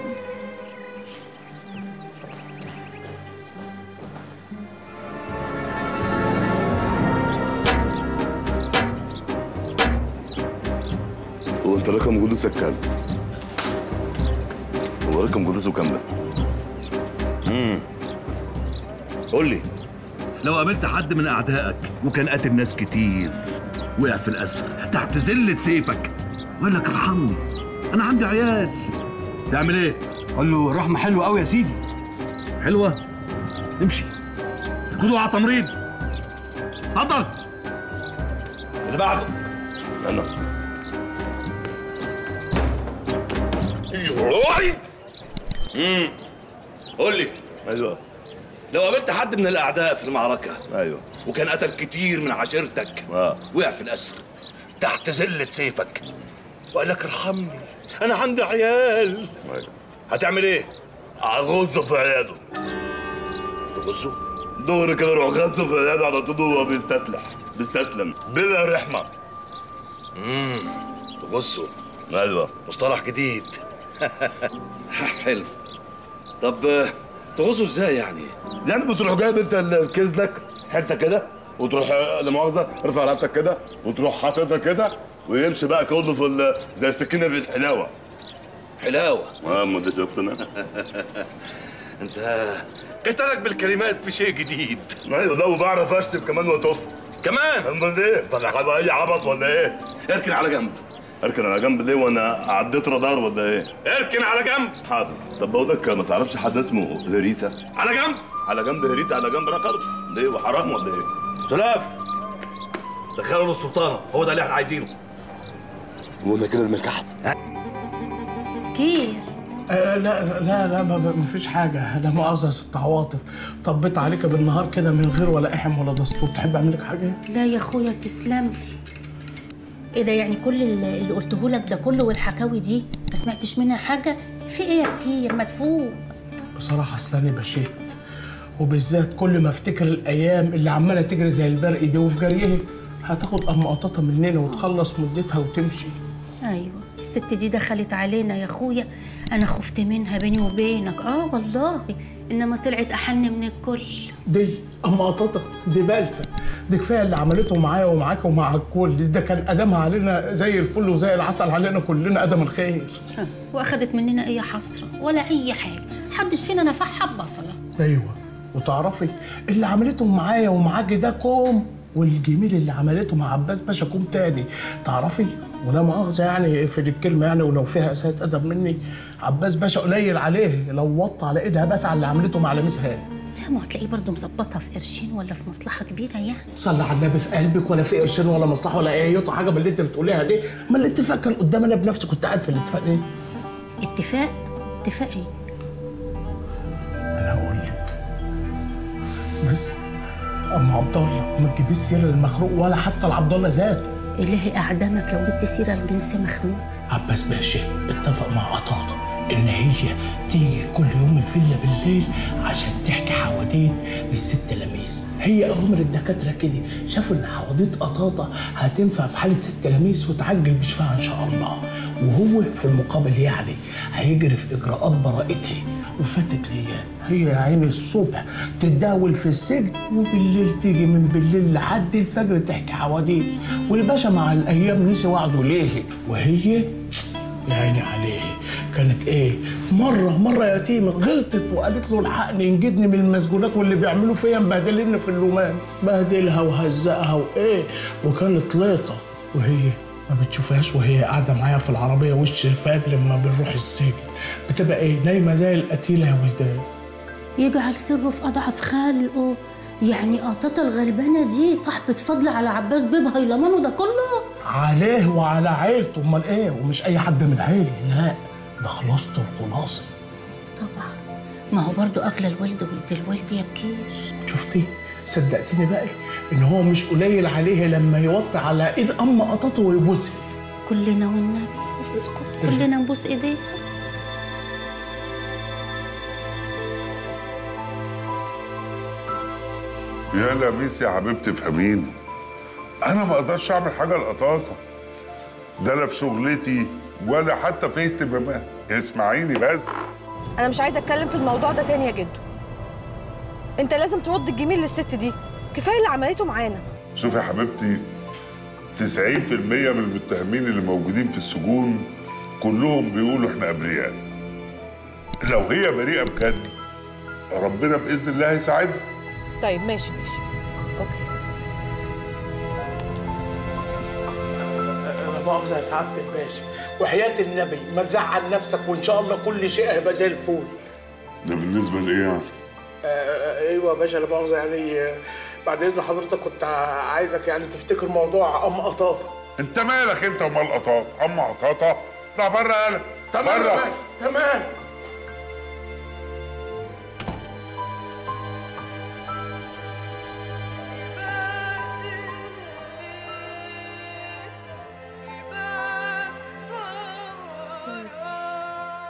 هو انت رقم جلوسك كام؟ هو رقم جلوسه كام ده؟ امم قول لي، لو قابلت حد من اعدائك وكان قاتل ناس كتير وقع في الاسر تحت زله سيفك وقال لك ارحمني انا عندي عيال، تعمل ايه؟ قول له الرحمه حلوه قوي يا سيدي. حلوه؟ امشي خدوه على تمريض. اتفضل. اللي بعده. انا روحي. امم قول لي. ايوه. لو قابلت حد من الاعداء في المعركه ايوه وكان قتل كتير من عشيرتك اه وقع في الاسر تحت زله سيفك وقال لك ارحمني انا عندي عيال، ايوه هتعمل ايه؟ اغزه في عياله. تغزه؟ دغري كده روح خدته في العياده على طول وهو بيستسلح بيستسلم بلا رحمه. امم تغصوا. ايوه مصطلح جديد. حلو. طب تغصوا ازاي يعني؟ يعني بتروح جايب انت الكيس لك حته كده وتروح لا مؤاخذه ارفع رقبتك كده وتروح حاططها كده ويمشي بقى كله في ال- زي السكينه في الحلاوه. حلاوه؟ اه ما ده شفت انا. انت قتلك بالكلمات في شيء جديد. ايوه ده وبعرف اشتم كمان واطف. كمان؟ امال ايه؟ طب اي عبط ولا ايه؟ اركن على جنب. اركن على جنب ليه وانا عديت رادار ولا ايه؟ اركن على جنب. حاضر. طب بقول لك ما تعرفش حد اسمه هريسه؟ على جنب. على جنب هريسه على جنب رقر ليه وحرام ولا ايه؟ سلاف دخلوا للسلطانه، هو ده اللي احنا عايزينه. وانا كده نكحت. كيف؟ آه لا لا لا ما ما فيش حاجة، لا مؤاخذة يا ست عواطف، طبيت عليك بالنهار كده من غير ولا احم ولا دستور، تحب اعمل لك حاجة؟ لا يا اخويا تسلم لي. ايه ده يعني كل اللي اللي قلته لك ده كله والحكاوي دي ما سمعتش منها حاجة؟ في ايه يا بكير مدفوق؟ بصراحة اصل انا بشيت، وبالذات كل ما افتكر الايام اللي عمالة تجري زي البرق دي وفي جريها هتاخد قمقطاتها مننا وتخلص مدتها وتمشي. ايوه الست دي دخلت علينا يا اخويا، انا خفت منها بيني وبينك، اه والله، انما طلعت احن من الكل. دي قمقطاتها دي بالسه، دي كفايه اللي عملته معايا ومعاك ومع الكل، ده كان ادمها علينا زي الفل وزي العسل علينا كلنا ادم الخير. واخدت مننا اي حسره ولا اي حاجه، محدش فينا نفعها ببصله. ايوه وتعرفي اللي عملته معايا ومعاكي ده كوم، والجميل اللي عملته مع عباس باشا كوم تاني، تعرفي ولا مؤاخذه يعني في الكلمه يعني ولو فيها اساءه ادب مني، عباس باشا قليل عليه لو وطى على ايدها بس على اللي عملته مع لميس هاني. لا ما هتلاقيه برضه مظبطها في قرشين ولا في مصلحه كبيره يعني. صلي على النبي في قلبك، ولا في قرشين ولا مصلحه ولا اي يوطى حاجه من اللي انت بتقوليها دي، ما الاتفاق كان قدام انا بنفسي، كنت قاعد في الاتفاق ايه؟ اتفاق؟ اتفاق ايه؟ انا هقول لك بس ام عبد الله ما تجيبيش سيره المخلوق ولا حتى لعبد الله ذاته. إلهي أعدمك لو جبت سيرة الجنس مخلوق. عباس باشا اتفق مع قطاطة إن هي تيجي كل يوم الفيلا بالليل عشان تحكي حواديت للست لميس. هي أوامر الدكاترة كده، شافوا إن حواديت قطاطة هتنفع في حالة ست لميس وتعجل بشفاها إن شاء الله، وهو في المقابل يعني هيجري في إجراءات براءتها. وفاتت ليا هي يا عيني الصبح تتداول في السجن، وبالليل تيجي من بالليل لحد الفجر تحكي حواديت، والباشا مع الايام نسي وعده ليه، وهي يا عيني عليه كانت ايه مره مره يتيمه غلطت وقالت له الحقني انجدني من المسجونات واللي بيعملوا فيا مبهدليني في اللومان، بهدلها وهزقها وايه، وكانت ليطه، وهي ما بتشوفهاش وهي قاعده معايا في العربيه وش الفجر لما بنروح السجن، بتبقى ايه نايمه زي القتيله يا ولدان. يجعل سره في اضعف خلقه، يعني قطاطة الغلبانه دي صاحبه فضل على عباس بيبها يلمانه ده كله؟ عليه وعلى عيلته، امال ايه، ومش اي حد من عيله، لا ده خلاصته الخلاصه. طبعا ما هو برضو اغلى الولد ولد الولد يا بكير. شفتي صدقتني بقى ان هو مش قليل عليه لما يوطي على ايد ام قطاطه ويبوسها. كلنا والنبي اسكت، كلنا نبوس ايديها. يا لميس يا حبيبتي افهميني، انا ما اقدرش اعمل حاجه لقطاطه، ده لا في شغلتي ولا حتى في اهتمامات، اسمعيني بس. انا مش عايزه اتكلم في الموضوع ده تاني يا جدو، انت لازم ترد الجميل للست دي، كفايه اللي عملته معانا. شوفي يا حبيبتي، تسعين في المية من المتهمين اللي موجودين في السجون كلهم بيقولوا احنا ابرياء. لو هي بريئه بجد ربنا باذن الله هيساعدها. طيب ماشي ماشي اوكي. انا مؤاخذه يا سعاده الباشا، وحياه النبي ما تزعل نفسك وان شاء الله كل شيء هيبقى زي الفل. ده بالنسبه لايه يعني؟ آه ايوه يا باشا لا مؤاخذه يعني آه بعد اذن حضرتك كنت عايزك يعني تفتكر موضوع ام قطاطه. انت مالك انت ومال قطاطه؟ ام قطاطه اطلع بره يالا. تمام يا باشا تمام.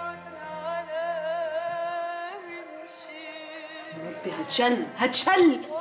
هتشل هتشل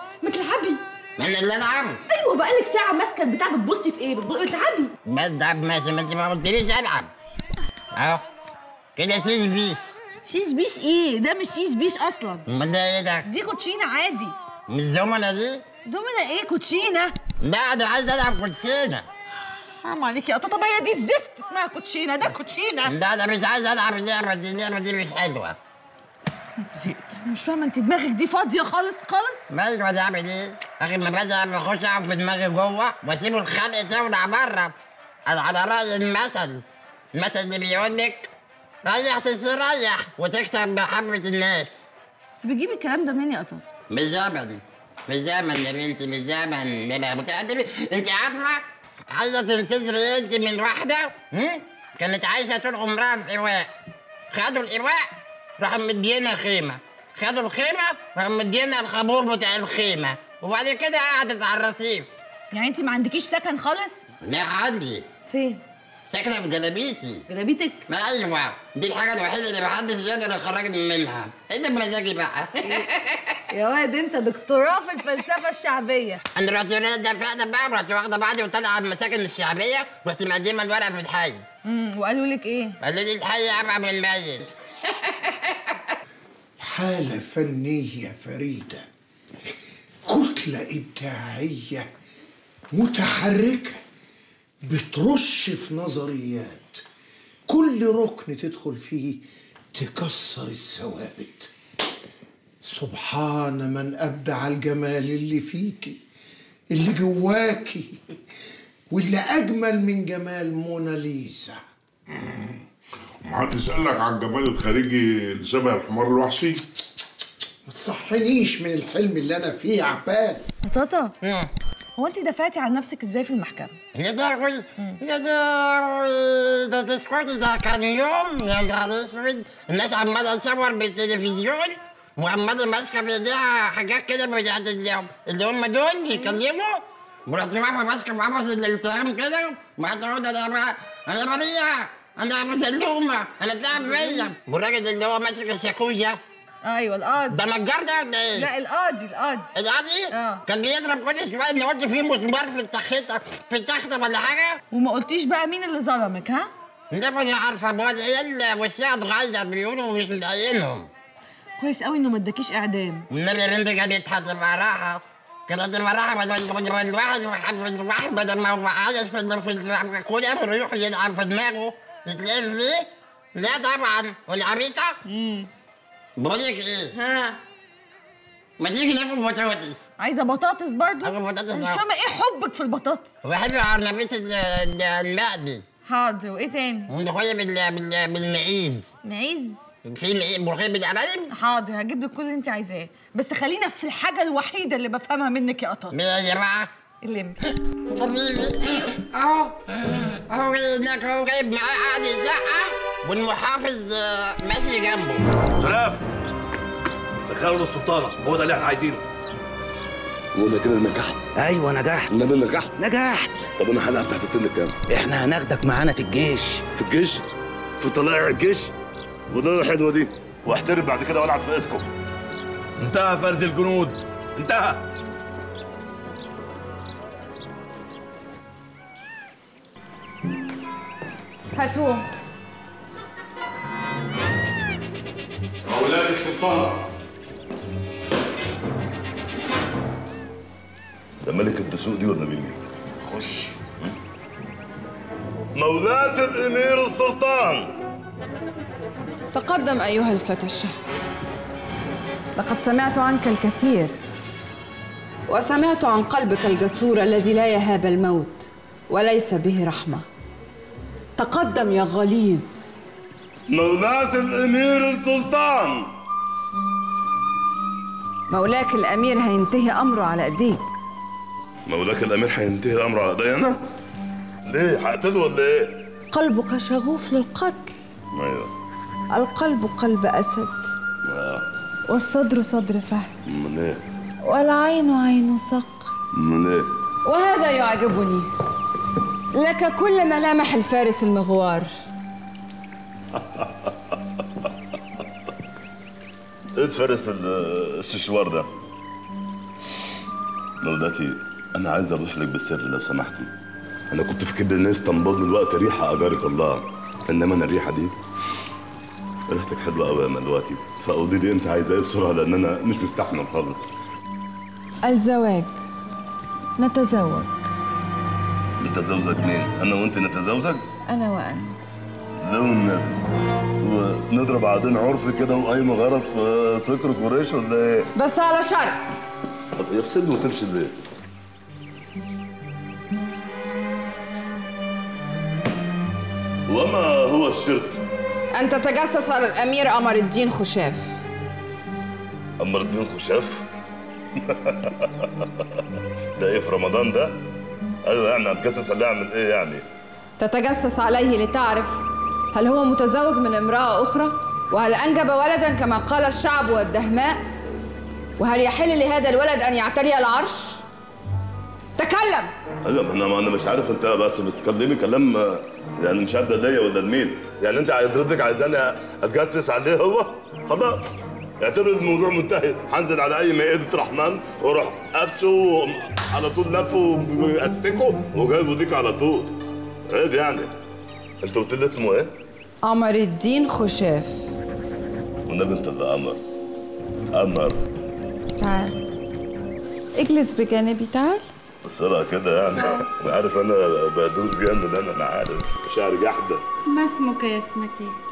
ما انا اللي العب. ايوه بقالك ساعه ماسكه البتاع بتبصي في ايه؟ بتلعبي. بلعب ماشي، ما انت ما قلتليش العب. اهو كده شيش بيش. شيش بيش ايه؟ ده مش شيش بيش اصلا. امال ده ايه ده؟ دي كوتشينه عادي. مش دومنه دي؟ دومنه ايه كوتشينه؟ لا انا عايز العب كوتشينه. حرام عليكي يا قطه، طب هي دي الزفت اسمها كوتشينه، ده كوتشينه. لا انا مش عايز العب اللعبه دي، اللعبه دي مش حلوه. انت زهقت، انا مش فاهمه انت دماغك دي فاضيه خالص خالص. مالك ما تعمل ايه؟ اخي ما بزهق بخش اقعد في دماغي جوه واسيب الخلق تولع بره. انا على راي المثل، المثل اللي بيقول لك ريح تستريح وتكسب محبه الناس. انت بتجيبي الكلام ده منين يا قطاط؟ مش زمن، مش زمن يا بنتي، مش زمن. انا متقدمه. انت عارفه عايزه تنتظري انت من واحده كانت عايشه طول عمرها في ايواء. خدوا الايواء راحوا مدينا خيمه، خدوا الخيمه راحوا مدينا الخابور بتاع الخيمه، وبعد كده قعدت على الرصيف. يعني انت ما عندكيش سكن خالص؟ لا عندي. فين؟ ساكنه في جلابيتي. جلابيتك؟ ما ايوه، دي الحاجه الوحيده اللي محدش يقدر يخرجني منها. ايه بمزاجي بقى. يا واد انت دكتوراه في الفلسفه الشعبيه. انا رحت دفعت بقى، رحت واخده بعضي وطالعه على المساكن الشعبيه، رحت مقدمه الورقه في الحي. امم وقالوا لك ايه؟ قالوا لي الحي ابعد من الميت. حالة فنية فريدة، كتلة إبداعية متحركة بترش في نظريات، كل ركن تدخل فيه تكسر الثوابت. سبحان من أبدع الجمال اللي فيكي، اللي جواكي، واللي أجمل من جمال موناليزا. محدش قال لك على الجمال الخارجي اللي شبه الحمار الوحشي؟ ما تصحنيش من الحلم اللي انا فيه يا عباس. يا طاطا، هو انت دفعتي عن نفسك ازاي في المحكمه؟ يا داوي يا داوي، ده تسكتي، ده كان يوم يا نهار اسود. الناس عماله تصور بالتلفزيون وعماله ماسكه في ايديها حاجات كده بتاعت اللي هم دول يتكلموا، ورحت واقفه ماسكه في عبس الالتهام كده، وقعدت اقول انا بقى انا بريئه، انا مسلومه، انا تعب فيا. والراجل اللي هو ماسك الشاكوزه، ايوه القاضي، ده نجار ده ولا ايه؟ لا القاضي القاضي القاضي؟ اه كان بيضرب كل شويه ان قلت فيه مسمار في التخته في التخته ولا حاجه. وما قلتيش بقى مين اللي ظلمك ها؟ لا ما انا عارفه بقى العيال وشها اتغير بيقولوا مش مضايقينهم. كويس قوي انه ما اداكيش اعدام. والنبي يا بنتي كانت هتبقى راحه، كانت هتبقى راحه بدل الواحد الواحد بدل ما هو عايز في كل امر يروح يلعب في دماغه يتلعب فيه. لا طبعا. والعبيطه؟ امم بقول لك ايه؟ ها ما تيجي ناكل بطاطس. عايزه بطاطس برضه؟ اكل بطاطس. مش فاهمه ايه حبك في البطاطس؟ بحب عرنبيط المقلي. حاضر، وايه تاني؟ وملوخيه بالمعيز. معيز؟ في ملوخيه بالارانب؟ حاضر، هجيب لك كل اللي انت عايزاه، بس خلينا في الحاجه الوحيده اللي بفهمها منك يا قطط. مين يا جماعه؟ اللمبي. حبيبي اهو اهو هناك اهو جايب معاه قاعد يزعق والمحافظ ماشي جنبه. شرف دخلوا السلطانه، هو ده اللي احنا عايزينه. وانا كده نجحت. ايوه نجحت. انا نجحت نجحت. طب انا هلعب تحت سن كام؟ احنا هناخدك معانا في الجيش. في الجيش؟ في طلائع الجيش؟ وده الحلوه دي، واحترف بعد كده والعب في اسكو. انتهى فرز الجنود، انتهى. هاتوه. أولاد السلطان. ده ملك الدسوق دي ولا مين دي؟ خش. مولاة الأمير السلطان. تقدم أيها الفتى الشهم. لقد سمعت عنك الكثير، وسمعت عن قلبك الجسور الذي لا يهاب الموت وليس به رحمة. تقدم يا غليظ. مولاة الأمير السلطان. مولاك الأمير هينتهي أمره على إيديك. مولاك الأمير هينتهي أمره على إيدي أنا؟ ليه؟ هقتله ولا إيه؟ قلبك شغوف للقتل. أيوه. القلب قلب أسد. آه. والصدر صدر فهد. أمال إيه؟ والعين عين صقر. أمال إيه؟ وهذا يعجبني، لك كل ملامح الفارس المغوار. ايه فارس الششوار ده؟ مولاتي انا عايز اروح لك بالسر لو سمحتي. انا كنت فاكر ان اسطنبول دلوقتي ريحه اجارك الله، انما انا الريحه دي ريحتك حلوه قوي يا مولاتي، فقولي لي انت عايزه ايه بسرعه لان انا مش مستحمل خالص. الزواج. نتزوج. نتزوج مين؟ انا وانت نتزوج؟ أنا وأنت. لو النبي ونضرب عقدين عرفي كده واي مغرب في سكر قريش ولا ايه؟ بس على شرط. يفسد وتمشي ليه؟ وما هو الشرط؟ أن تتجسس على الأمير قمر الدين خشاف. قمر الدين خشاف؟ ده ايه في رمضان ده؟ ايوه يعني هتجسس عليه اعمل ايه يعني؟ تتجسس عليه لتعرف هل هو متزوج من امرأة أخرى؟ وهل أنجب ولدا كما قال الشعب والدهماء؟ وهل يحل لهذا الولد أن يعتلي العرش؟ تكلم! ايوه ما انا ما انا مش عارف انت بس بتكلمي كلام يعني مش عارف ده ليا ولا لمين، يعني انت حضرتك عايزاني اتجسس عليه هو؟ خلاص اعتبر الموضوع منتهي، هنزل على اي مائدة رحمن واروح قفشه على طول لفه واستكه وجايبه ديك على طول. عيب يعني. انت قلت لي اسمه ايه؟ قمر الدين خشاف. والنبي انت اللي قمر. قمر. تعال اجلس بجانبي، تعال. بسرعة كده يعني انا عارف انا بدوس جامد انا انا عارف شعري جحدة. ما اسمك يا اسمك ايه؟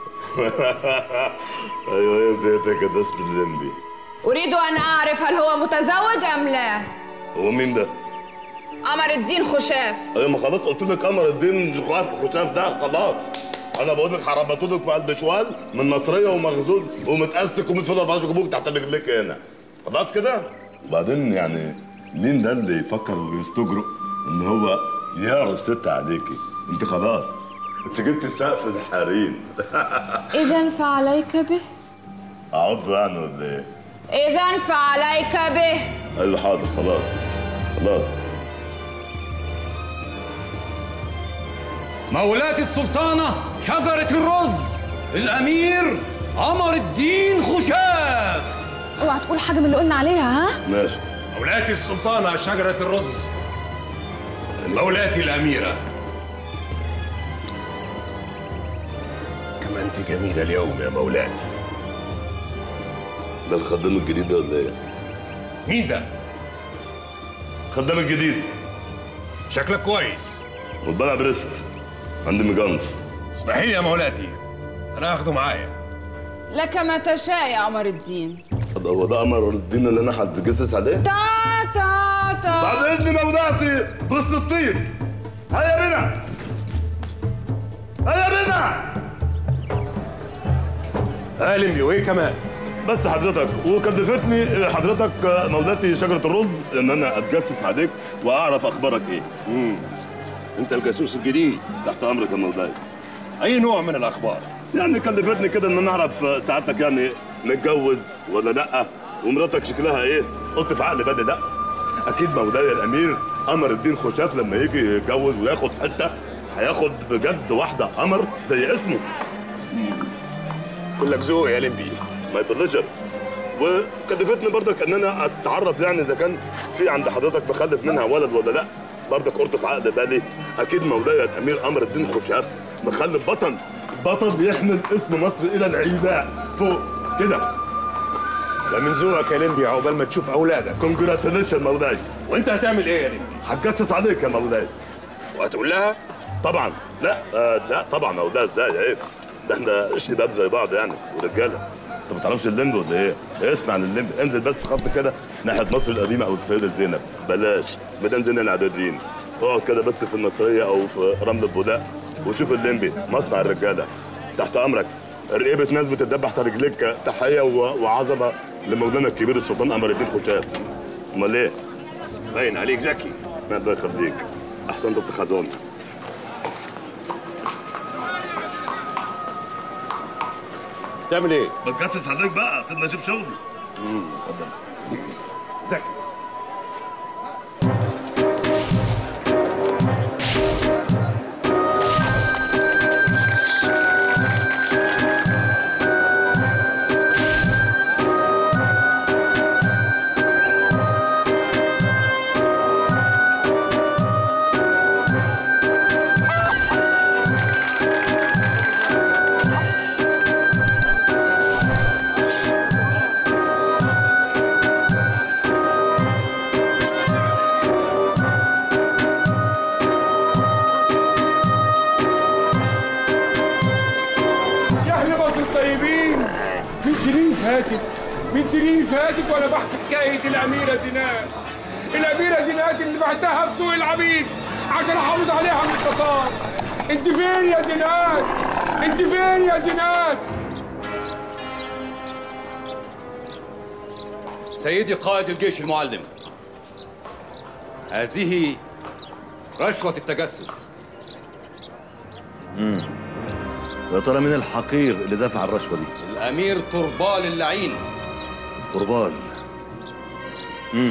ايوه هي بيتك كده اسم الليمبي. أريد أن أعرف هل هو متزوج أم لا؟ هو مين ده؟ قمر الدين خشاف. ايوه ما خلاص قلت لك قمر الدين خشاف ده خلاص. انا بقول لك هربطولك في قلب شوال من نصريه ومغزوز ومتأستك ومتفضل بعض جبوك تحت رجليك هنا. خلاص كده؟ وبعدين يعني مين ده اللي يفكر ويستجرؤ ان هو يعرف ست عليكي؟ انت خلاص انت جبت سقف الحريم. إذا فعليك به. اعض يعني ولا ايه؟ إذا فعليك به. ايوه حاضر خلاص خلاص. مولاة السلطانة شجرة الرز الأمير قمر الدين خشاف. اوعى تقول حاجة من اللي قلنا عليها ها؟ ماشي. مولاتي السلطانة شجرة الرز، مولاتي الأميرة. كما أنت جميلة اليوم يا مولاتي. ده الخدام الجديد ده ولا إيه؟ مين ده؟ الخدام الجديد. شكلك كويس. والبلع بريست. عندي مجانس. اسمحي لي يا مولاتي، أنا هاخده معايا. لك ما تشاء يا قمر الدين. هو ده قمر الدين اللي أنا هتجسس عليه؟ تا تا تا. بعد إذن مولاتي بص الطير. هيا بنا. هيا بنا. قالم وإيه كمان؟ بس حضرتك وكلفتني حضرتك مولاتي شجرة الرز إن أنا أتجسس عليك وأعرف أخبارك إيه. امم أنت الجاسوس الجديد. تحت أمرك يا مولاي. أي نوع من الأخبار؟ يعني كلفتني كده إن أنا أعرف سعادتك يعني متجوز ولا لأ، ومراتك شكلها إيه؟ قلت في عقل بالي لأ. أكيد مولاي الأمير قمر الدين خشاف لما يجي يتجوز وياخد حتة هياخد بجد واحدة قمر زي اسمه. كلك ذوق يا لمبي. ماي بليجر. وكلفتني برضك ان انا اتعرف يعني اذا كان في عند حضرتك مخلف منها ولد ولا لا. برضك قلت في عقل بالي اكيد مولاي الامير قمر الدين خشاف مخلف بطل، بطل يحمل اسم مصر الى العيباء فوق كده. ده من ذوقك يا لمبي عقبال ما تشوف اولادك. كونجراتيليشن مولاي. وانت هتعمل ايه يا لمبي؟ هتجسس عليك يا مولاي. وهتقول لها؟ طبعا. لا آه لا طبعا مولاي ازاي عيب. ده احنا شباب زي بعض يعني ورجاله. انت ما تعرفش الليمبي ولا ايه؟ اسمع عن الليمبي، انزل بس خط كده ناحيه مصر القديمه او السيده زينب، بلاش ميدان زين العدادين. اقعد كده بس في النصريه او في رمل البولاق وشوف الليمبي مصنع الرجاله. تحت امرك. رقيبه ناس بتدبح تحت رجليك. تحيه وعظمه لمولانا الكبير السلطان قمر الدين خشاف. امال ايه؟ باين عليك ذكي. الله يخليك. احسنت ابن خزون. تعمل ايه؟ بتجسس عليك بقى، سيبنا نشوف شغلي. امم اتفضل. ذكي. فاتت من سنين فاتت وانا بحكي حكايه الاميره زينات. الاميره زينات اللي بعتها في سوق العبيد عشان احافظ عليها من التتار. انت فين يا زينات؟ انت فين يا زينات؟ سيدي قائد الجيش المعلم، هذه رشوة التجسس. امم يا ترى مين الحقير اللي دفع الرشوة دي؟ الأمير طربال اللعين. طربال. امم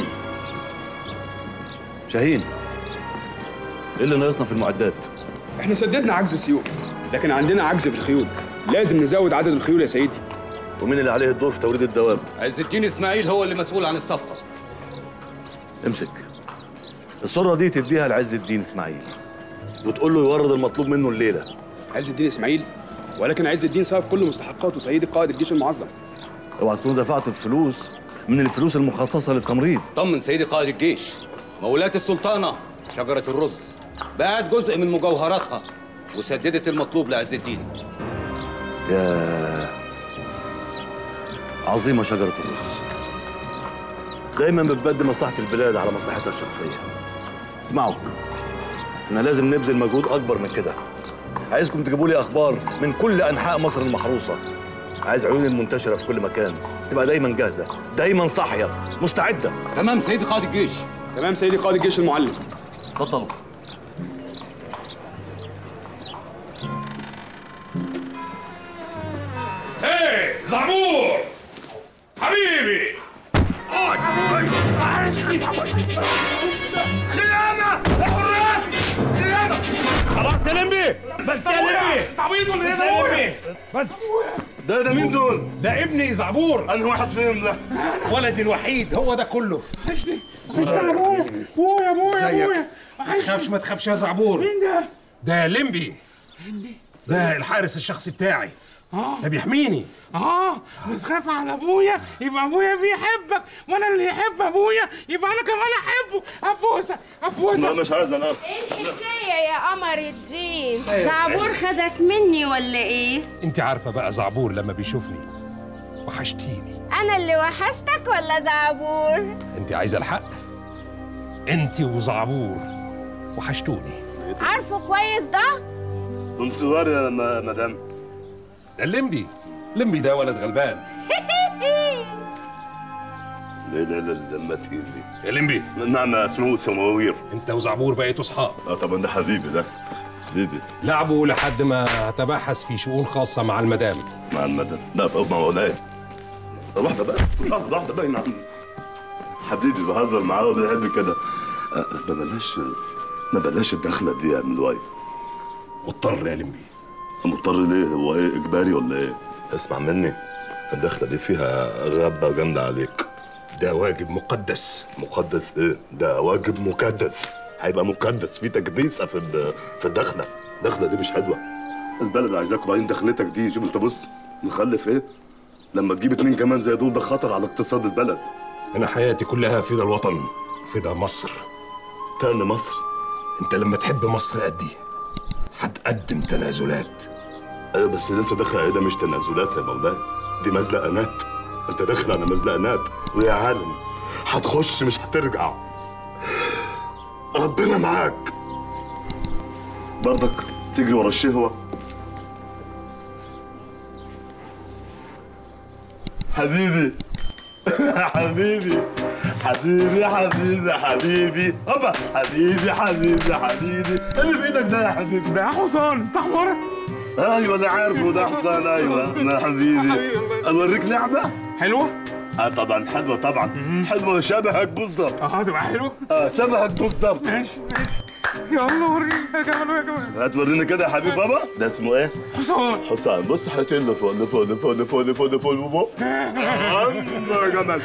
شاهين، ايه اللي ناقصنا في المعدات؟ احنا سددنا عجز السيوف، لكن عندنا عجز في الخيول. لازم نزود عدد الخيول يا سيدي. ومين اللي عليه الدور في توريد الدواب؟ عز الدين اسماعيل هو اللي مسؤول عن الصفقة. امسك الصورة دي تديها لعز الدين اسماعيل وتقول له يورد المطلوب منه الليلة. عز الدين اسماعيل؟ ولكن عز الدين صرف كل مستحقاته سيدي قائد الجيش المعظم. اوعى تكونوا دفعتوا الفلوس من الفلوس المخصصة للتمريض. طمن سيدي قائد الجيش، مولاة السلطانة شجرة الرز باعت جزء من مجوهراتها وسددت المطلوب لعز الدين. يا عظيمة شجرة الرز، دايما بتبدي مصلحة البلاد على مصلحتها الشخصية. اسمعوا، احنا لازم نبذل مجهود أكبر من كده. عايزكم تجيبوا لي أخبار من كل أنحاء مصر المحروسة. عايز عيون المنتشرة في كل مكان تبقى دايما جاهزة، دايما صاحية، مستعدة. تمام سيدي قائد الجيش. تمام سيدي قائد الجيش المعلم. اتفضلوا. ايه زعبور حبيبي، اقعد. خيانة يا حراس، خيانة. خلاص يا لمبي، بس يا لمبي. تعبيط ولا بس يا لمبي، بس. ده ده مين دول؟ ده ابني زعبور. أنهي واحد فيهم ده؟ ولدي الوحيد، هو ده كله. وحشني يا ابويا، ابويا ابويا ابويا. ما تخافش ما تخافش يا زعبور. مين ده؟ ده لمبي. لمبي؟ ده الحارس الشخصي بتاعي. اه ده بيحميني. اه بتخاف على ابويا يبقى ابويا بيحبك، وانا اللي يحب ابويا يبقى انا كمان احبه. ابوسه ابوسه. لا مش عايز انا. ايه الحكايه يا قمر الدين؟ زعبور خدك مني ولا ايه؟ انت عارفه بقى زعبور لما بيشوفني وحشتيني. انا اللي وحشتك ولا زعبور؟ انت عايزه الحق؟ انت وزعبور وحشتوني. عارفه كويس ده؟ من صغري يا مدام. ده الليمبي. لمبي ده ولد غلبان. لا لا لا دمها تقيل دي. يا لمبي. نعم اسمه سماوير. انت وزعبور بقيتوا اصحاب. اه طبعا ده حبيبي ده. حبيبي. لعبوا لحد ما تباحث في شؤون خاصة مع المدام. مع المدام؟ لا بقى مع ولاية. واحدة بقى، واحدة واحدة بقى. نعم حبيبي بهزر معاه وبيحب كده. أه ما بلاش ما بلاش الدخلة دي يا ابن الواي. مضطر يا لمبي. مضطر ليه؟ هو ايه اجباري ولا ايه؟ اسمع مني، الدخلة دي فيها غابة جامدة عليك. ده واجب مقدس. مقدس ايه؟ ده واجب مكدس. هيبقى مكدس في تكديسة في في الدخلة. الدخلة دي مش حلوة. البلد عايزاك، وبعدين دخلتك دي شوف انت بص مخلف ايه؟ لما تجيب اتنين كمان زي دول ده خطر على اقتصاد البلد. أنا حياتي كلها فدا الوطن، فدا مصر. تاني مصر؟ أنت لما تحب مصر قدي هتقدم تنازلات. ايوه بس اللي انت داخل عليه ده مش تنازلات يا مولاي، دي مزلقانات. انت داخل على مزلقانات ويا عالم هتخش مش هترجع. ربنا معاك. برضك تجري ورا الشهوة. حبيبي حبيبي حبيبي حبيبي حبيبي هوبا حبيبي حبيبي حبيبي اللي في ايدك ده يا حبيبي ده حصان تحمر. ايوه انا عارفه ده حصان. ايوه انا حبيبي. اوريك لعبه حلوه؟ اه طبعا حلوه طبعا. حلوه شبهك بالظبط. اه تبقى حلوه؟ اه شبهك بالظبط. ماشي ماشي. يلا وريني يا جمال يا جمال. هتوريني كده يا حبيب بابا؟ ده اسمه ايه؟ حصان. حصان. بص حيطين لفوق لفوق لفوق لفوق لفوق لفوق لفوق. يا جمال.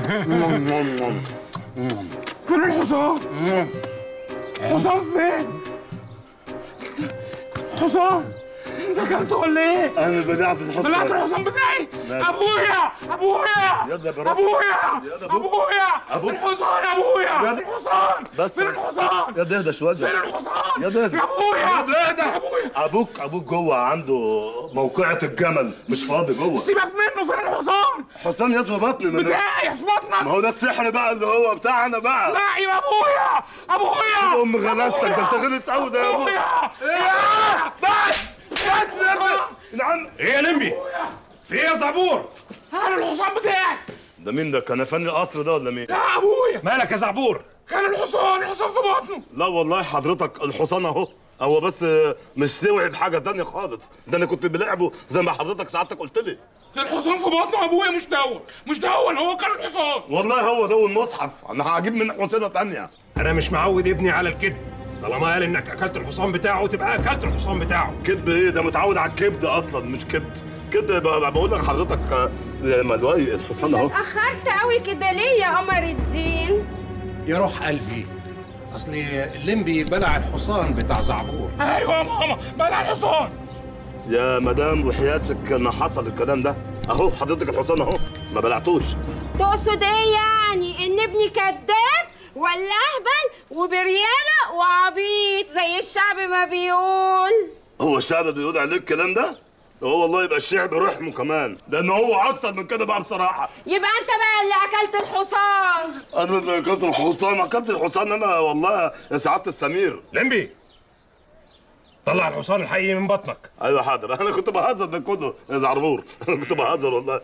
فين الحصان؟ حصان فين؟ حصان انت اكلته ولا ايه؟ انا بلعت الحصان. بلعت الحصان بتاعي؟ ماشي. ابويا ابويا يلا براحتك. ابويا يلا أبوك. ابويا أبوك. الحصان ابويا يلا. الحصان بس فين الحصان؟ يا ده اهدى شويه. فين الحصان؟ يا ده اهدى. يا ابويا يا ده اهدى. يا ابويا ابوك ابوك جوه عنده موقعة الجمل مش فاضي جوه. سيبك منه، فين الحصان؟ حصان يد في بطني من بتاعي في بطنك. ما هو ده السحر بقى اللي هو بتاعنا بقى. لا يا ابويا ابويا ام غلاستك ده انت غلس قوي ده يا ابويا. ايه بس بس يا ابني. نعم. ايه يا لمبي؟ في ايه يا زعبور؟ انا الحصان بتاعي. ده مين ده؟ كان فني القصر ده ولا مين؟ يا ابويا مالك يا زعبور؟ كان الحصان الحصان في بطنه. لا والله حضرتك الحصان اهو، هو بس مش سوعي حاجه تانية خالص، ده انا كنت بلعبه زي ما حضرتك سعادتك قلت لي. الحصان في بطنه ابويا، مش دون مش دون هو كان الحصان. والله هو ده المصحف، انا هجيب منك حصانه تانية. انا مش معود ابني على الكذب، طالما قال انك اكلت الحصان بتاعه تبقى اكلت الحصان بتاعه. كذب ايه؟ ده متعود على الكبد اصلا مش كبد. كده بقول لك حضرتك ملوي الحصان اهو. اتأخرت قوي كده ليه يا قمر الدين؟ يا روح قلبي، اصل الليمبي بلع الحصان بتاع زعبور. ايوه يا ماما بلع الحصان. يا مدام وحياتك ما حصل الكلام ده اهو، حضرتك الحصان اهو ما بلعتوش. تقصد ايه يعني؟ ان ابني كذاب ولا اهبل وبرياله وعبيط زي الشعب ما بيقول؟ هو الشعب بيقول عليك الكلام ده؟ هو والله يبقى الشعب رحمه كمان، لان هو اكتر من كده بقى بصراحه. يبقى انت بقى اللي اكلت الحصان. انا اللي اكلت الحصان؟ اكلت الحصان انا والله يا سعاده السمير. لمبي طلع الحصان الحقيقي من بطنك. ايوه حاضر، انا كنت بهزر ده كله يا زعربور، انا كنت بهزر والله.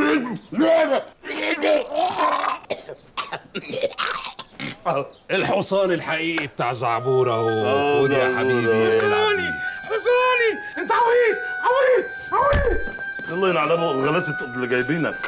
الحصان الحقيقي بتاع زعبور اهو، خد يا حبيبي. حصاني حصاني، انت عويط عويط عويط. الله ينعل ابو غلاسه اللي جايبينك.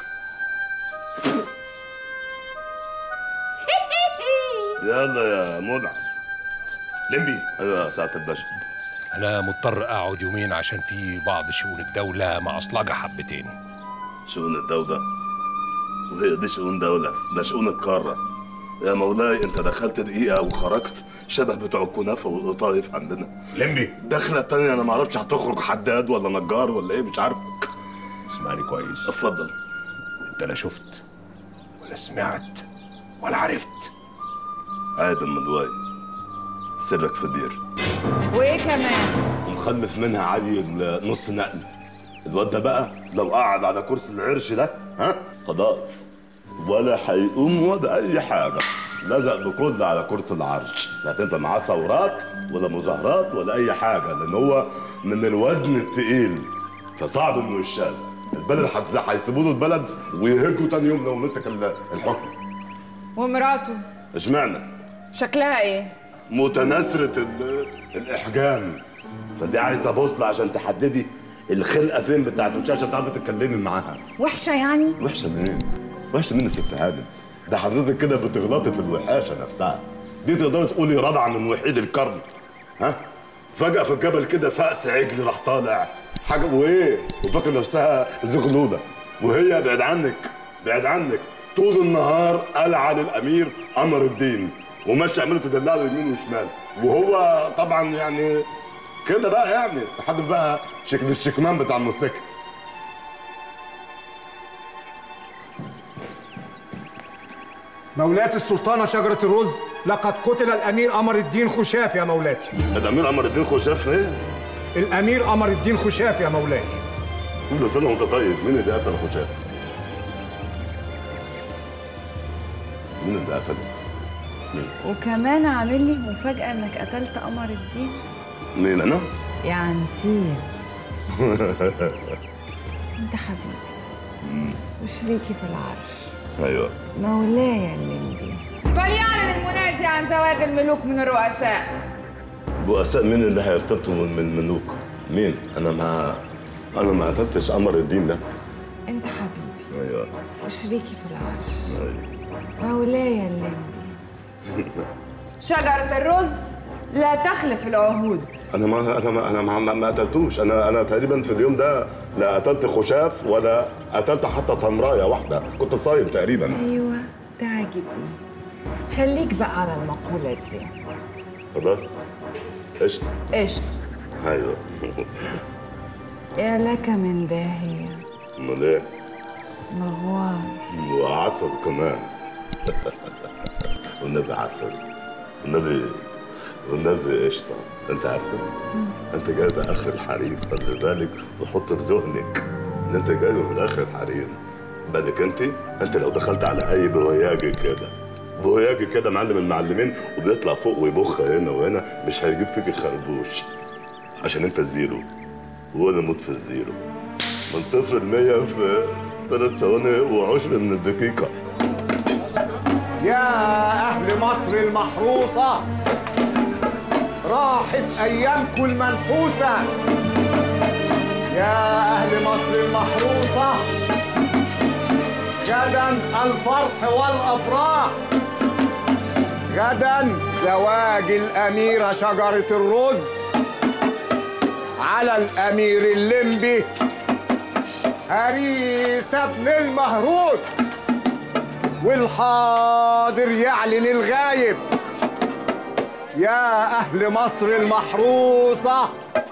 يلا يا منى. لمبي. ايوه يا سعاده الباشا. انا مضطر اقعد يومين عشان في بعض شؤون الدوله معصلجه حبتين. شؤون الدوله؟ وهي دي شؤون دوله؟ ده شؤون القاره يا مولاي. انت دخلت دقيقه وخرجت شبه بتوع الكنافه والقطايف عندنا. لمبي دخله تانية انا ما اعرفش هتخرج حداد ولا نجار ولا ايه، مش عارف. اسمعني كويس. اتفضل. انت لا شفت ولا سمعت ولا عرفت. عيب يا مدواي، سرك في بير. وايه كمان؟ ومخلف منها عيل نص نقل. الواد ده بقى لو قعد على كرسي العرش ده ها خلاص ولا هيقوم ولا اي حاجه، لزق بكل على كرسي العرش، لا هتبقى معاه ثورات ولا مظاهرات ولا اي حاجه، لان هو من الوزن الثقيل فصعب انه يشال. البلد هيسيبوا له البلد ويهجوا تاني يوم لو مسك الحكم. ومراته اشمعنى؟ شكلها ايه؟ متناثرة الإحجام، فدي عايزة بوصلة عشان تحددي الخلقة فين بتاعت وشها عشان تعرفي تتكلمي معاها. وحشة يعني؟ وحشة منين؟ وحشة منين يا ست هانم؟ ده حضرتك كده بتغلطي في الوحاشة نفسها. دي تقدري تقولي رضعة من وحيد القرن. ها؟ فجأة في الجبل كده فأس عجل راح طالع حاجة وإيه؟ وفاكرة نفسها زغلولة، وهي بعد عنك بعد عنك طول النهار قلعة للأمير قمر الدين، وماشي عماله تدلع له يمين وشمال، وهو طبعا يعني كده بقى يعني لحد بقى شكل الشكمان بتاع الموتوسيكل. مولاتي السلطانة شجرة الرز، لقد قتل الأمير قمر الدين خشاف يا مولاتي. الأمير قمر الدين خشاف إيه؟ الأمير قمر الدين خشاف يا مولاي. كل سنة وأنت طيب، مين اللي قتل خشاف؟ مين اللي قتله؟ وكمان عامل لي مفاجأة انك قتلت قمر الدين. مين انا؟ يا عنتير. انت حبيبي وشريكي في العرش. ايوه مولاي الليمبي. فليعلن المنادي عن زواج الملوك من الرؤساء. رؤساء مين اللي هيرتبطوا من الملوك؟ مين؟ انا ما انا ما قتلتش قمر الدين ده. انت حبيبي. ايوه وشريكي في العرش. ايوه مولاي الليمبي. شجرة الرز لا تخلف العهود. انا ما انا ما انا ما, ما قتلتوش، انا انا تقريبا في اليوم ده لا قتلت خشاف ولا قتلت حتى تمرايه واحده، كنت صايم تقريبا. ايوه ده عاجبني. خليك بقى على المقولة دي. خلاص قشطه. قشطه. ايوه يا لك من داهية امال ايه؟ مغوار وعسل كمان. والنبي عسل، والنبي والنبي قشطه. انت عارفه؟ انت جايبه اخر الحريم، خلي بالك وحط في ذهنك ان انت جايبه من اخر الحريم. بالك انت انت لو دخلت على اي بوياجي كده بوياجي كده معلم المعلمين وبيطلع فوق ويبخ هنا وهنا، مش هيجيب فيك خربوش، عشان انت الزيرو وانا موت في الزيرو. من صفر لمية في ثلاث ثواني وعشر من الدقيقة. يا أهل مصر المحروسة، راحت أيامكم المنحوسة. يا أهل مصر المحروسة، غدا الفرح والأفراح. غدا زواج الأميرة شجرة الرز على الأمير الليمبي عريسة ابن المهروس، والحاضر يعلن الغايب. يا أهل مصر المحروسة،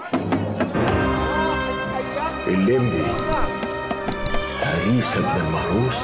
الليمبي عريسة ابن المهروس.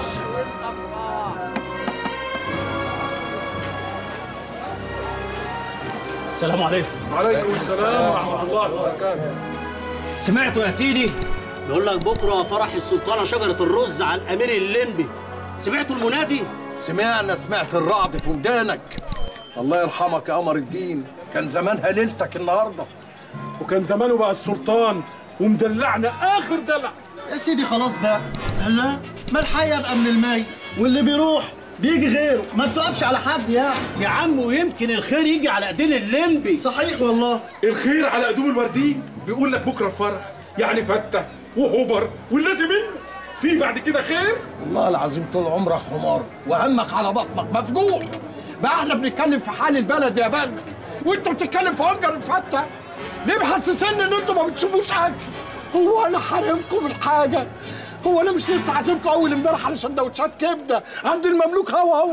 السلام عليكم. وعليكم السلام ورحمة الله وبركاته. سمعتوا يا سيدي؟ بيقول لك بكره فرح السلطانة شجرة الرز على الأمير الليمبي. سمعتوا المنادي؟ سمعنا، سمعت الرعد في ودانك. الله يرحمك يا قمر الدين، كان زمانها ليلتك النهارده. وكان زمانه بقى السلطان ومدلعنا آخر دلع. يا سيدي خلاص بقى. هلا ما الحي يبقى من المي، واللي بيروح بيجي غيره، ما تقفش على حد يعني. يا عم ويمكن الخير يجي على ايدين الليمبي. صحيح والله. الخير على قدوم الوردين. بيقول لك بكره الفرح، يعني فتة وهبر واللازم منه. في بعد كده خير؟ والله العظيم طول عمرك حمار وهمك على بطنك مفجوع. بقى احنا بنتكلم في حال البلد يا بنك، وانت بتتكلم في هنجر الفتة. ليه محسسني ان انتوا ما بتشوفوش اكل؟ هو انا حارمكم من حاجه؟ هو انا مش لسه عازمكم اول امبارح على سندوتشات كبده عند المملوك هوا هوا.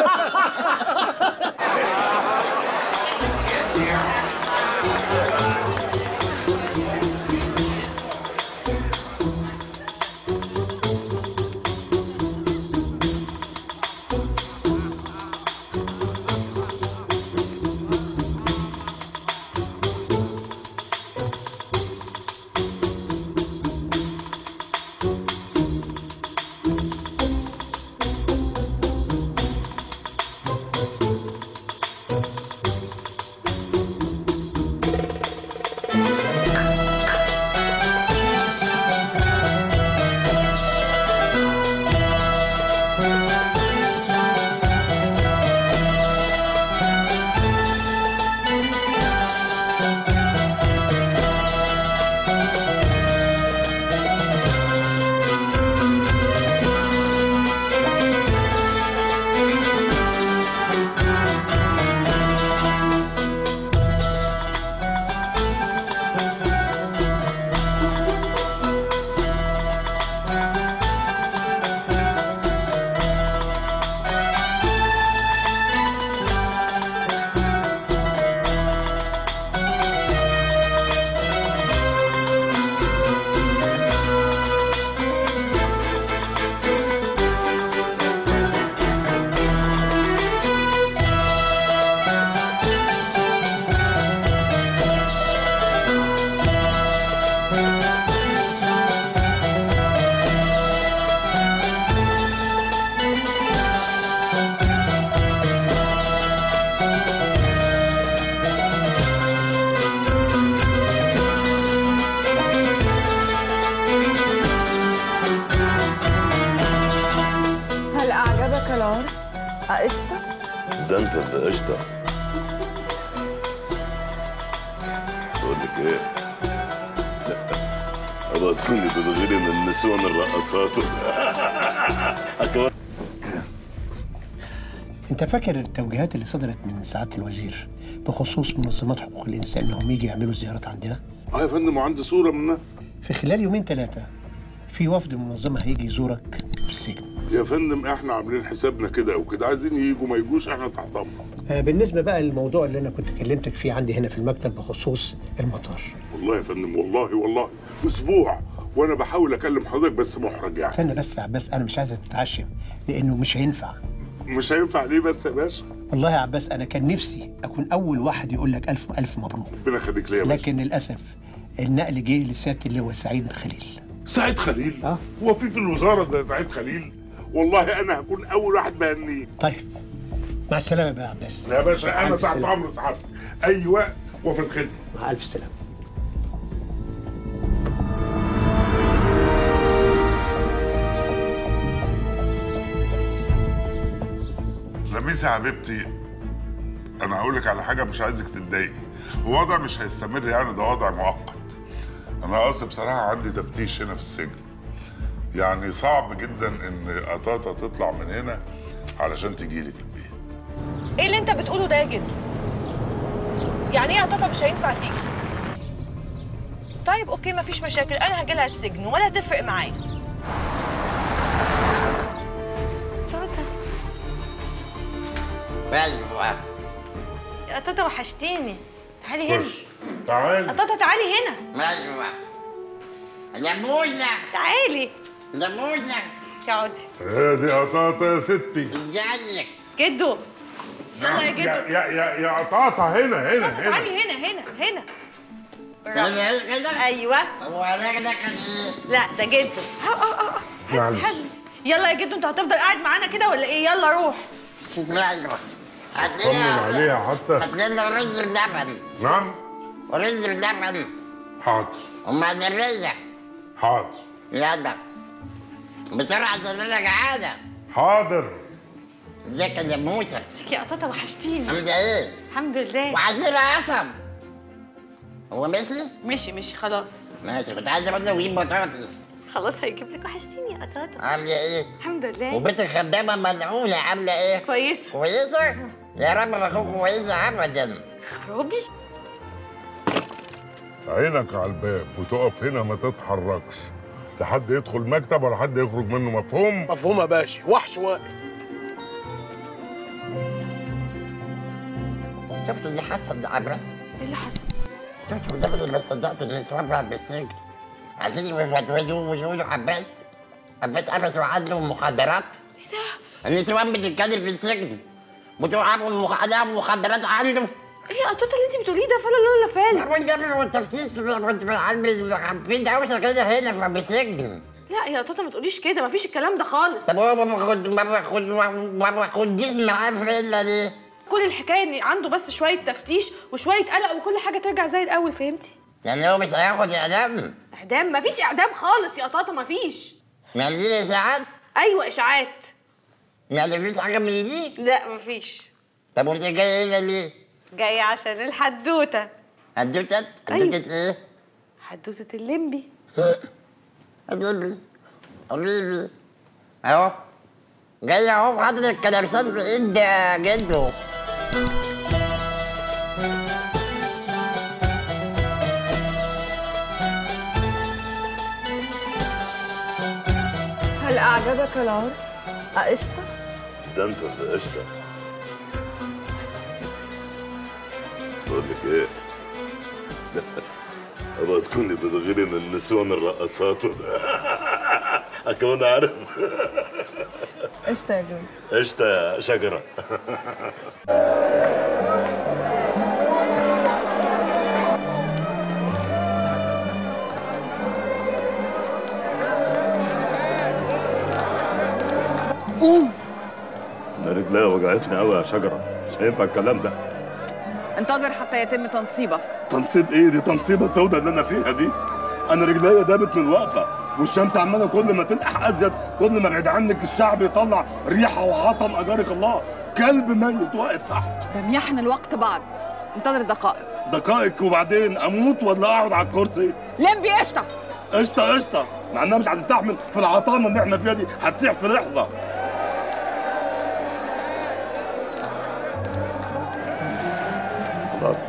قشطة؟ ده انت اللي قشطة. بقول لك ايه؟ ابقى تكوني بتغيري من النسوان الرقصات. انت فاكر التوجيهات اللي صدرت من سعاده الوزير بخصوص منظمات حقوق الانسان انهم يجي يعملوا زيارات عندنا؟ اه يا فندم، وعندي صوره منها. في خلال يومين ثلاثه في وفد منظمه هيجي يزورك في السجن. يا فندم احنا عاملين حسابنا كده وكده، عايزين يجوا ما يجوش احنا تحت امرك. آه بالنسبه بقى للموضوع اللي انا كنت كلمتك فيه عندي هنا في المكتب بخصوص المطار. والله يا فندم والله والله اسبوع وانا بحاول اكلم حضرتك بس محرج يعني. استنى بس يا عباس، انا مش عايزك تتعشم لانه مش هينفع. مش هينفع ليه بس يا باشا؟ والله يا عباس انا كان نفسي اكون اول واحد يقول لك الف الف مبروك. ربنا يخليك ليا يا باشا. لكن للاسف النقل جه لسياده اللواء سعيد خليل. سعيد خليل؟ اه هو في في الوزاره زي سعيد خليل؟ والله انا هكون اول واحد بهنيه. طيب مع السلامه بقى يا عباس. يا باشا انا تحت امر سعادتك اي وقت وفي الخدمه. مع الف سلامه. لميسة يا حبيبتي، انا هقول لك على حاجه مش عايزك تتضايقي، هو وضع مش هيستمر يعني، ده وضع مؤقت. انا اصلا بصراحه عندي تفتيش هنا في السجن، يعني صعب جدا ان قطاطه تطلع من هنا علشان تجي لك البيت. ايه اللي انت بتقوله ده يا جدو؟ يعني ايه قطاطه مش هينفع تيجي؟ طيب اوكي مفيش مشاكل، انا هاجي لها السجن ولا هتفرق معايا. ايوه يا قطاطه وحشتيني، تعالي هنا. تعالي قطاطه تعالي هنا. ايوه لموزه تعالي. لموزه اقعدي. ايه دي قطاطه يا ستي؟ ازيك جدو؟ يلا يا جدو. يا يا يا يا قطاطه هنا هنا هنا. تعالي هنا هنا هنا. انا كده؟ ايوه. هو انا ده كان لا ده جدو. اه اه اه حسبي حسبي. يلا يا جدو، انت هتفضل قاعد معانا كده ولا ايه؟ يلا روح. ايوه طمن عليها حتى. هات لنا رز بلبن. نعم؟ رز بلبن. حاضر. امال الرزق؟ حاضر. يلا بسرعه عشان انا جعانه. حاضر. ازيك يا موسى؟ ازيك يا قطاطه وحشتيني. عامله ايه؟ الحمد لله. وعصير عصب. هو ماشي؟ مشي مشي خلاص. ماشي، كنت عايز برضه اجيب بطاطس. خلاص هيجيب لك. وحشتيني يا قطاطه. عامله ايه؟ الحمد لله. وبنت الخدامه ملعونه عامله ايه؟ كويسه. كويسه؟ يا رب ما اكون كويسه ابدا. خرابي. عينك على الباب وتقف هنا ما تتحركش لحد يدخل مكتب ولا حد يخرج منه، مفهوم؟ مفهوم يا باشا، وحش واقف. شفتوا اللي حصل ده عبرس؟ ايه اللي حصل؟ شفتوا ده اللي ما صدقش النسوان بقى بالسجن عايزين يودوا ويقولوا عباس عباس عبس وعنده مخدرات. ايه ده؟ النسوان بتتكلم في السجن بتوعبوا المخدرات عنده. ايه يا قطاطه اللي انت بتقوليه ده؟ فلا لا لا فعلا. وانت قبل والتفتيش كنت في دوشه كده هنا في السجن. لا يا قطاطه ما تقوليش كده، مفيش الكلام ده خالص. طب هو ما باخد ما باخد ما باخدش معاه في الا ليه؟ كل الحكايه ان عنده بس شويه تفتيش وشويه قلق وكل حاجه ترجع زي الاول، فهمتي؟ يعني هو مش هياخد اعدام؟ اعدام؟ مفيش اعدام خالص يا قطاطه، مفيش. يعني دي اشاعات؟ ايوه اشاعات. يعني مفيش حاجه من دي؟ لا مفيش. طب وانت جايه هنا ليه؟ جايه عشان الحدوته. حدوته؟ حدوته ايه؟ حدوته الليمبي. الليمبي الليمبي اهو جاي اهو حاطط الكلبسات بايد جده. هل أعجبك العرس؟ قشطة؟ ده انت اللي قشطه. بقول لك ايه؟ ابغى تكوني بتغيري من النسوان الرقصات كمان عارف. قشطة يا جون. قشطه يا شجره. قوم. انا رجليا وجعتني قوي يا شجره، مش هينفع الكلام ده. انتظر حتى يتم تنصيبك. تنصيب ايه؟ دي تنصيبه سودة اللي انا فيها دي. انا رجليا دابت من الوقفه والشمس عماله كل ما تنقح ازيد كل ما بعيد عنك الشعب يطلع ريحه وعطم اجارك الله. كلب ميت واقف تحت. لم يحن الوقت بعد، انتظر دقائق. دقائق وبعدين اموت ولا اقعد على الكرسي؟ لمبي قشطه. قشطه قشطه، مع انها مش هتستحمل في العطانه اللي احنا فيها دي، هتسيح في لحظه. خلاص.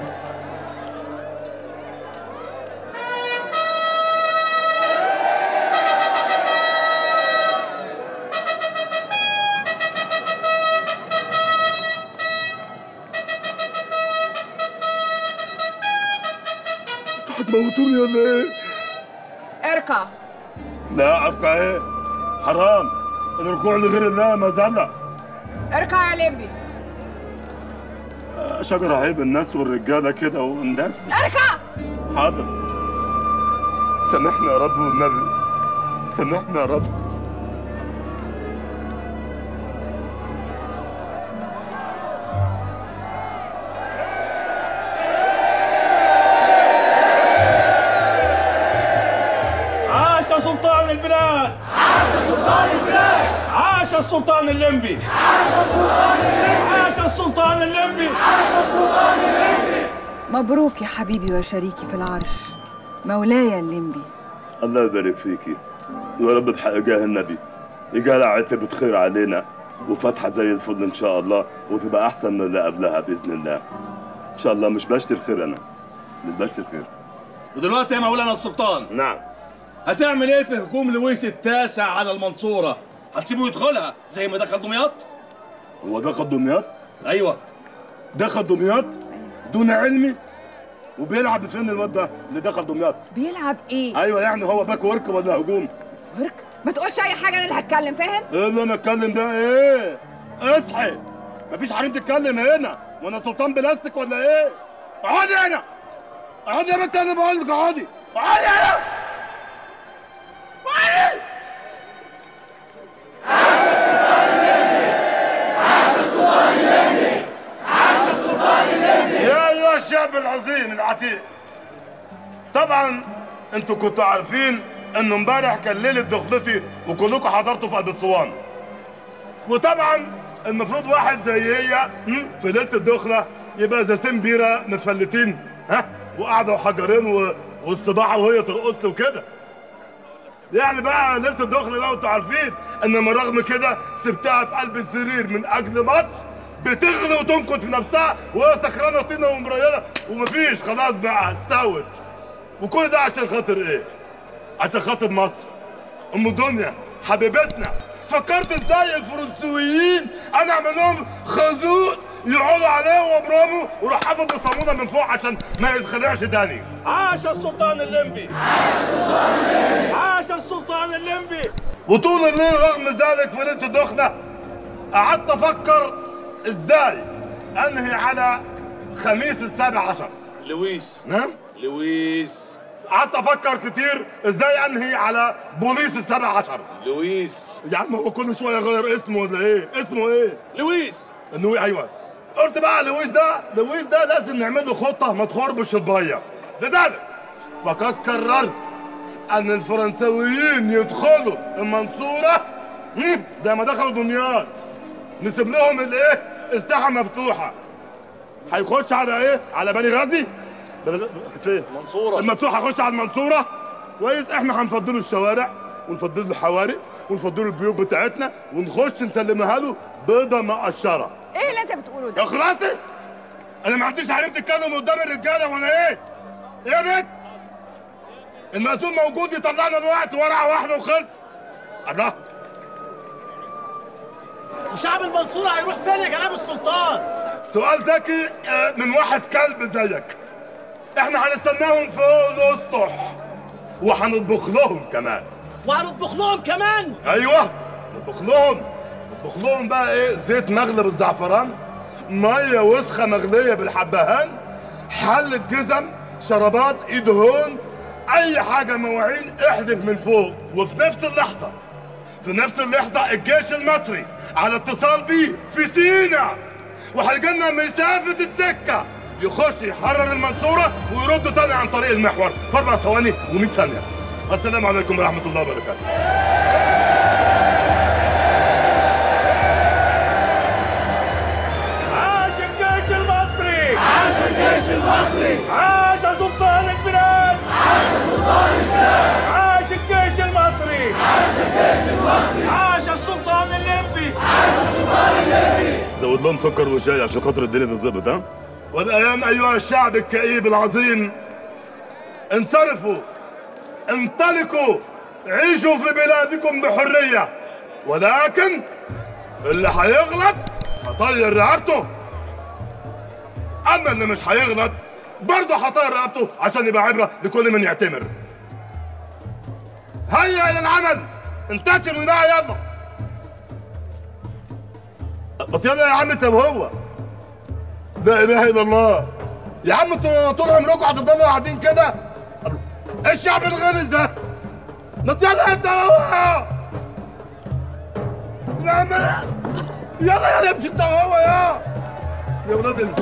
هتموتوني ولا ايه؟ اركع. لا ابقى ايه؟ حرام، الركوع لغير الله مذله. اركع يا لمبي. شجرة عيب الناس والرجالة كده والناس. اركع. حاضر. سامحنا يا رب والنبي، سامحنا يا رب. عاش سلطان البلاد، عاش سلطان البلاد، عاش السلطان اللمبي، عاش السلطان اللمبي، عاش السلطان اللمبي، عاش السلطان اللمبي. مبروك يا حبيبي وشريكي في العرش مولاي اللمبي. الله يبارك فيكي يا رب بحق جاه النبي، يجعل عتبة خير علينا وفتحة زي الفل ان شاء الله، وتبقى احسن من اللي قبلها باذن الله ان شاء الله. مش بشتري خير، انا مش بشتري خير. ودلوقتي يا مولانا السلطان، نعم، هتعمل ايه في هجوم لويس التاسع على المنصورة؟ هتسيبه يدخلها زي ما دخل دمياط؟ هو دخل دمياط؟ ايوه دخل دمياط دون علمي. وبيلعب فين الواد ده اللي دخل دمياط؟ بيلعب ايه؟ ايوه يعني هو باك ورك ولا هجوم؟ ورك؟ ما تقولش اي حاجه، انا اللي هتكلم، فاهم؟ ايه اللي انا اتكلم ده؟ ايه؟ اصحي، مفيش حريم تتكلم هنا، وانا سلطان بلاستيك ولا ايه؟ اقعدي هنا، اقعدي يا بنت، انا بقول لك اقعدي، اقعدي هنا، اقعدي. عاش السلطان اللمبي، عاش السلطان اللمبي، عاش السلطان اللمبي. يا ايها الشعب العظيم العتيق، طبعا انتوا كنتوا عارفين انه امبارح كان ليله دخلتي وكلكم حضرتوا في قلب اسوان، وطبعا المفروض واحد زي هي في ليله الدخله يبقى ازازتين بيره متفلتين، ها، وقعدوا حجرين و... والصباحه وهي ترقص له وكده. يعني بقى ليله الدخله بقى وانتوا عارفين انما رغم كده سبتها في قلب السرير من اجل ماتش بتغلي وتنكت في نفسها وهي سكرانه طينه ومريضه ومفيش، خلاص بقى استوت. وكل ده عشان خاطر ايه؟ عشان خاطر مصر ام دنيا حبيبتنا. فكرت ازاي الفرنسويين انا اعمل لهم خازوق يقعدوا عليه وابرامه وراح حافظ بصابونه من فوق عشان ما يتخدعش تاني. عاش السلطان اللمبي، عاش السلطان اللمبي، عاش السلطان اللمبي. وطول الليل رغم ذلك في ليله الدخله قعدت افكر ازاي انهي على خميس السابع عشر. لويس. نعم؟ لويس. قعدت افكر كتير ازاي انهي على بوليس السابع عشر. لويس. يا عم هو كل شويه يغير اسمه ولا ايه؟ اسمه ايه؟ لويس. انه ايوه. قلت بقى لويس ده لويس ده لازم نعمل له خطه ما تخربش البيه. لذلك فقد قررت ان الفرنساويين يدخلوا المنصوره زي ما دخلوا دمياط، نسيب لهم الايه؟ الساحه مفتوحه. هيخش على ايه؟ على بني غازي؟ فين؟ المنصوره. المنصوره هيخش على المنصوره. كويس، احنا هنفضله الشوارع ونفضله الحواري ونفضله البيوت بتاعتنا ونخش نسلمها له بيضه مقشره. ايه اللي انت بتقوله ده؟ يا خلاصي انا ما عنديش حريم تتكلم قدام الرجاله ولا ايه؟ ايه يا بنت؟ المسؤول موجود يطلعنا الوقت ورقه واحده وخلص. الله. وشعب المنصورة هيروح فين يا جناب السلطان؟ سؤال ذكي من واحد كلب زيك. احنا هنستناهم فوق الاسطح وهنطبخ لهم كمان. وهنطبخ لهم كمان؟ ايوه نطبخ لهم. نطبخ لهم بقى ايه؟ زيت مغلي بالزعفران، ميه وسخه مغليه بالحبهان، حله جزم، شرابات ايد هون، اي حاجه مواعين احذف من فوق. وفي نفس اللحظه في نفس اللحظه الجيش المصري على اتصال بيه في سينا، وهيجي لنا مسافه السكه يخش يحرر المنصوره ويرد تاني عن طريق المحور في اربع ثواني ومئة ثانيه. السلام عليكم ورحمه الله وبركاته. عاش الجيش المصري، عاش الجيش المصري، عاش سلطان البلاد، عاش سلطان البلاد، عاش الجيش المصري، عاش الجيش المصري، عاش السلطان اللمبي، عاش السلطان اللمبي. زود لهم سكر وشاي عشان خاطر الدنيا تتظبط. ها؟ والآن أيها الشعب الكئيب العظيم، انصرفوا، انطلقوا، عيشوا في بلادكم بحرية، ولكن اللي هيغلط هطير رقبته، أما اللي مش هيغلط برضه هطير رقبته عشان يبقى عبره لكل من يعتمر. هيا الى العمل، انتشروا بقى يلا. بس يلا يا عم انت وهو. لا اله الا الله. يا عم انتوا طول عمركم هتفضلوا قاعدين كده؟ ايه الشعب الغلس ده؟ ما يلا انت وهو. لا ما يلا يلا امشي انت وهو يا يا ولاد ال...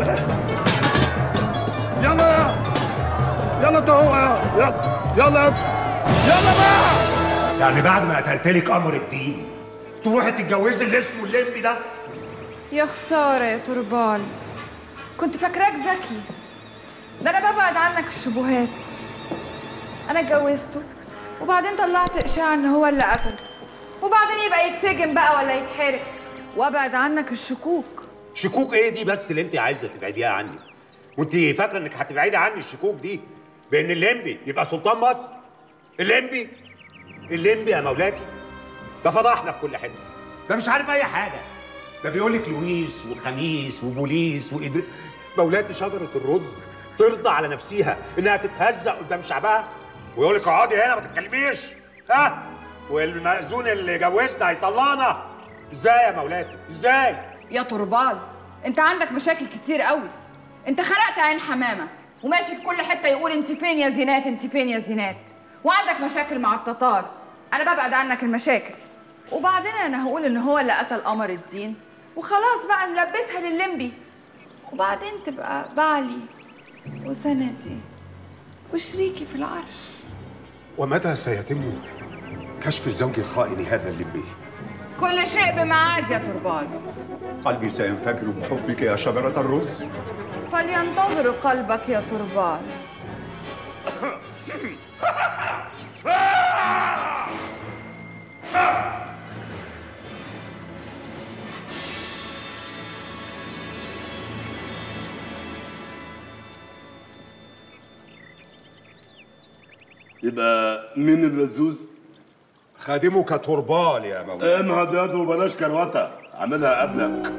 يلا يا يلا انت وهو يا يلا يلا يلا بقى. يعني بعد ما قتلت لك قمر الدين تروحي تتجوزي اللي اسمه الليمبي ده؟ يا خسارة يا تربال، كنت فاكراك ذكي. ده أنا ببعد عنك الشبهات. أنا اتجوزته وبعدين طلعت إشاعة إن هو اللي قتله، وبعدين يبقى يتسجن بقى ولا يتحرق، وأبعد عنك الشكوك. شكوك ايه دي بس اللي انت عايزه تبعديها عني؟ وانت فاكره انك هتبعدي عني الشكوك دي بان الليمبي يبقى سلطان مصر؟ الليمبي الليمبي يا مولاتي ده فضحنا في كل حته، ده مش عارف اي حاجه، ده بيقول لك لويس والخميس وبوليس وإدري. مولاتي شجره الرز ترضى على نفسها انها تتهزق قدام شعبها ويقول لك اقعدي هنا ما تتكلميش، ها؟ والمأذون اللي جوزنا هيطلقنا. ازاي يا مولاتي؟ ازاي؟ يا تربال، انت عندك مشاكل كتير قوي. انت خرقت عين حمامه وماشي في كل حته يقول انت فين يا زينات، انت فين يا زينات، وعندك مشاكل مع التتار. انا ببعد عنك المشاكل، وبعدين انا هقول ان هو اللي قتل قمر الدين وخلاص بقى نلبسها للليمبي، وبعدين تبقى بعلي وسندي وشريكي في العرش. ومتى سيتم كشف الزوج الخائن هذا الليمبي؟ كل شيء بميعاد يا تربال. قلبي سينفجر بحبك يا شجرة الرز. فلينتظر قلبك يا تربال. يبقى مين اللزوز؟ خادمك تربال يا مولاي. انهض ياض وبلاش كروته، عاملها قبلك.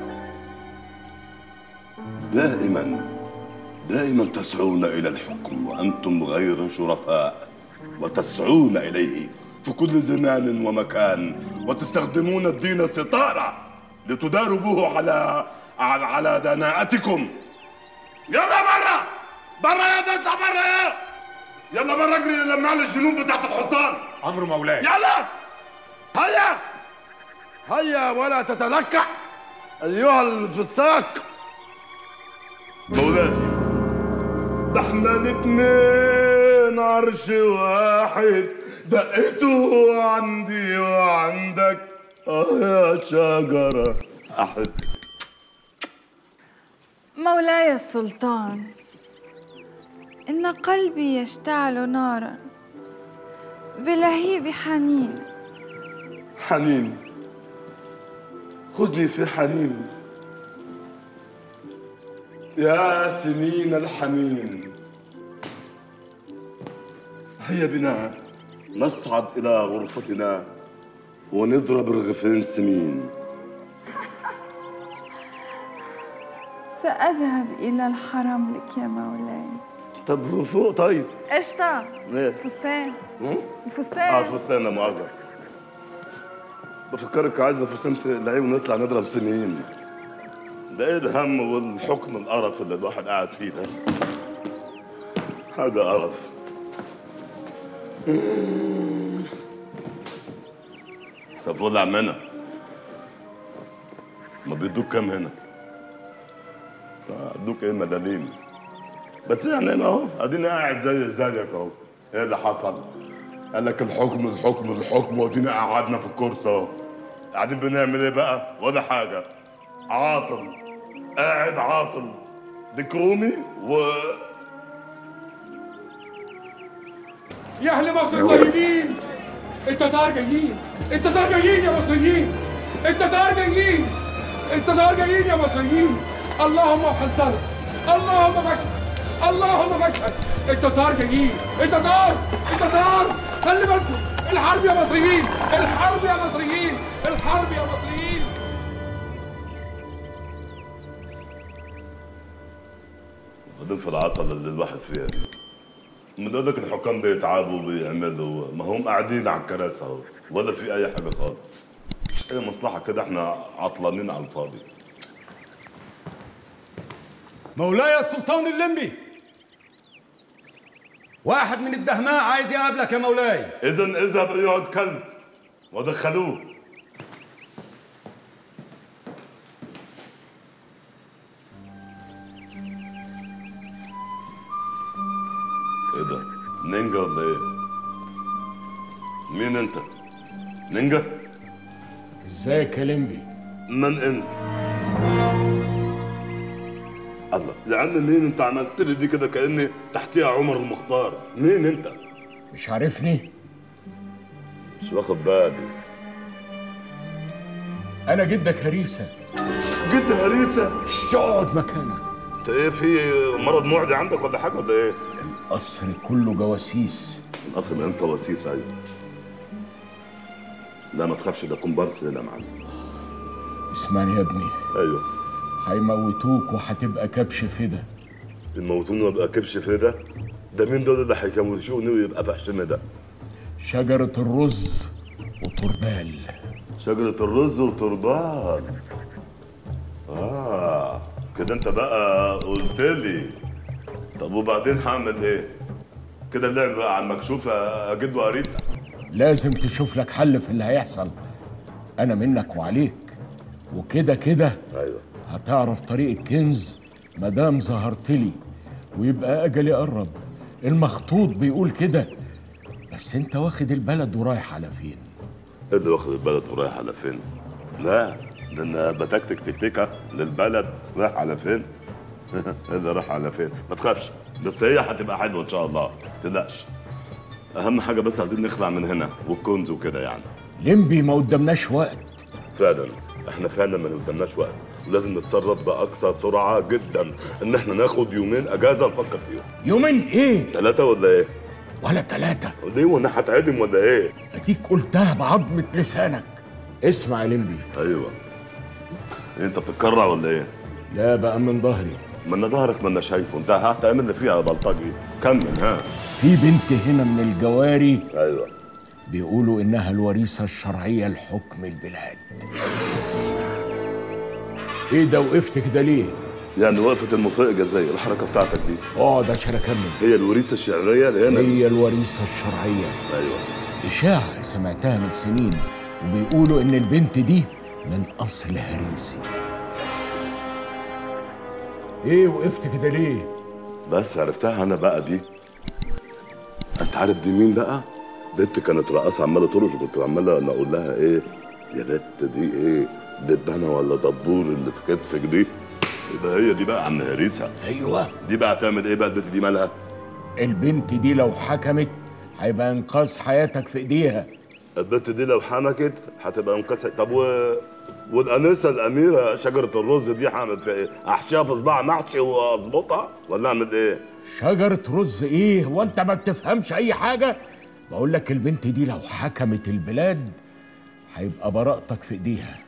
دائما دائما تسعون الى الحكم وانتم غير شرفاء، وتسعون اليه في كل زمان ومكان، وتستخدمون الدين ستاره لتداروا به على على, على دناءتكم. يلا بره بره يا ده، اطلع بره يا يلا بره اجري لما على الجنون بتاعت الحصان. امر مولاي. يلا هيا هيا ولا تتلكع ايها الفساق. مولاي ده احنا الاتنين عرش واحد، دقته عندي وعندك اه يا شجرة احد. مولاي السلطان، إن قلبي يشتعل نارا بلهيب حنين. حنين؟ خذ لي في حنين يا سنين الحنين. هيا بنا نصعد إلى غرفتنا ونضرب رغفين سمين. سأذهب إلى الحرم لك يا مولاي. طب فوق طيب. قشطة. ايه؟ فستان. الفستان. اه الفستان لا مؤاخذة. بفكرك عايزة فستان تلاقيه ونطلع نضرب سنين. ده ايه الهم والحكم القرف اللي الواحد قاعد فيه ده؟ حاجة قرف. صفول عمنا ما بيدوك كام هنا؟ ادوك ايه ملاليم؟ بس يعني انا اهو اديني قاعد زي زيك اهو. ايه اللي حصل؟ قال لك الحكم الحكم الحكم وادينا قعدنا في الكرسي اهو. قاعدين بنعمل ايه بقى؟ ولا حاجه. عاطل قاعد عاطل ديكرومي و يا اهل مصر الطيبين، التتار جايين، التتار جايين يا مصريين، التتار جايين، التتار جايين يا مصريين. اللهم حذرنا، اللهم فشل، اللهم فشل. التتار جايين، التتار، التتار، خلي بالكم. الحرب يا مصريين، الحرب يا مصريين، الحرب يا مصريين. واخدين في العطله اللي الواحد فيها دي. بنقول لك الحكام بيتعبوا وبيعملوا، ما هم قاعدين على الكراسي اهو، ولا في اي حاجه خالص. مش اي مصلحه كده، احنا عطلانين على الفاضي. مولاي السلطان الليمبي، واحد من الدهماء عايز يقابلك يا مولاي. اذا اذهب ايها الكلب ودخلوه. ايه ده؟ نينجا ولا ايه؟ مين انت؟ نينجا؟ ازيك يا ليمبي؟ من انت؟ الله يا عم مين انت؟ عملت لي دي كده كاني تحتيها عمر المختار. مين انت؟ مش عارفني؟ مش واخد بالي. انا جدك هريسه. جد هريسه؟ اقعد مكانك. انت ايه، في مرض معدي عندك ولا حاجه ولا ايه؟ القصر كله جواسيس. القصر ما انت وسيس. ايوه. لا ما تخافش، ده كومبارس هنا يا معلم. اسمعني يا ابني. ايوه. هيموتوك وهتبقى كبش فدا. يموتوني وابقى كبش فدا؟ ده مين دول اللي هيكوشوني ويبقى فحشنا ده؟ شجرة الرز وتربال. شجرة الرز وتربال. اه كده انت بقى قلت لي. طب وبعدين هعمل ايه؟ كده اللعب بقى على المكشوف اجد واريسه. لازم تشوف لك حل في اللي هيحصل. انا منك وعليك، وكده كده ايوه هتعرف طريق الكنز مادام ظهرت لي، ويبقى اجلي قرب. المخطوط بيقول كده. بس انت واخد البلد ورايح على فين؟ ايه اللي واخد البلد ورايح على فين؟ لا ده انا بتكتك تكتيكه للبلد رايح على فين؟ ايه اللي رايح على فين؟ ما تخافش، بس هي هتبقى حلوه ان شاء الله، ما تقلقش. اهم حاجه بس عايزين نخلع من هنا والكنز وكده يعني. ليمبي ما قدامناش وقت. فعلا احنا فعلا ما قدامناش وقت، ولازم نتصرف باقصى سرعه جدا، ان احنا ناخد يومين اجازه نفكر فيهم. يومين ايه؟ ثلاثه ولا ايه؟ ولا ثلاثه. ليه وانا هتعدم ولا ايه؟ اديك قلتها بعظمه لسانك. اسمع يا ليمبي. ايوه. انت بتتكرع ولا ايه؟ لا بقى من ظهري. ما انا ظهرك ما انا شايفه، انت هتعمل لي فيها يا بلطجي. كمل. ها في بنت هنا من الجواري. ايوه. بيقولوا انها الوريثه الشرعيه لحكم البلاد. ايه ده وقفت كده ليه؟ يعني وقفه المفاجاه زي الحركه بتاعتك دي. اقعد عشان اكمل. هي الوريثه الشرعيه اللي هنا؟ هي الوريثه الشرعيه. ايوه. اشاعه سمعتها من سنين، وبيقولوا ان البنت دي من اصل هريسي. ايه وقفت كده ليه؟ بس عرفتها انا بقى دي. انت عارف دي مين بقى؟ بنت كانت رقاصه عماله ترقص، وكنت عماله انا اقول لها ايه يا بنت دي ايه؟ دبانه ولا دبور اللي في كتفك دي؟ يبقى هي دي بقى عم هريسه. ايوه. دي بقى هتعمل ايه بقى البنت دي؟ مالها؟ البنت دي لو حكمت هيبقى انقاذ حياتك في ايديها. البنت دي لو حمكت هتبقى انقاذ. طب و والانسه الاميره شجره الرز دي هعمل فيها ايه؟ احشيها في صباع محشي واظبطها ولا اعمل ايه؟ شجره رز ايه؟ هو انت ما بتفهمش اي حاجه؟ بقول لك البنت دي لو حكمت البلاد هيبقى براءتك في ايديها.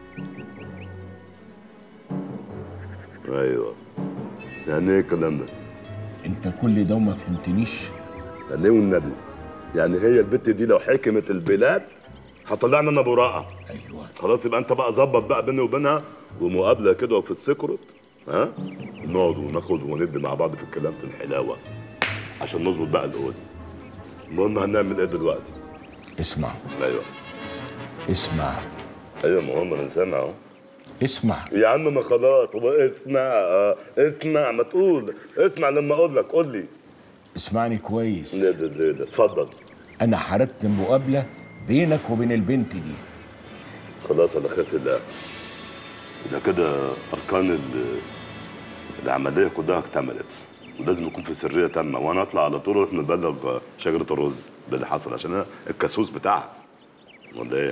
ايوه. يعني ايه الكلام ده؟ انت كل ده وما فهمتنيش؟ يعني ايه والنبي؟ يعني هي البنت دي لو حكمت البلاد هطلعنا انا براءه. ايوه. خلاص يبقى انت بقى ظبط بقى بيني وبينها ومقابله كده وفي السكرت، ها؟ نقعد وناخد وندي مع بعض في الكلام في الحلاوه عشان نظبط بقى الاول. المهم هنعمل ايه دلوقتي؟ اسمع. ايوه. اسمع. ايوه ما هم انا سامع اهو. اسمع يا عم. ما خلاص هو اسمع. اه اسمع. ما تقول اسمع لما اقول لك. قول لي. اسمعني كويس. لا لا لا اتفضل. انا هرتب مقابله بينك وبين البنت دي. خلاص على خيرة الله. ده كده اركان العمليه كلها اكتملت، ولازم يكون في سريه تامه، وانا اطلع على طول واروح نبلغ شجره الرز باللي حصل عشان انا الكاسوس بتاعها. ولا ايه؟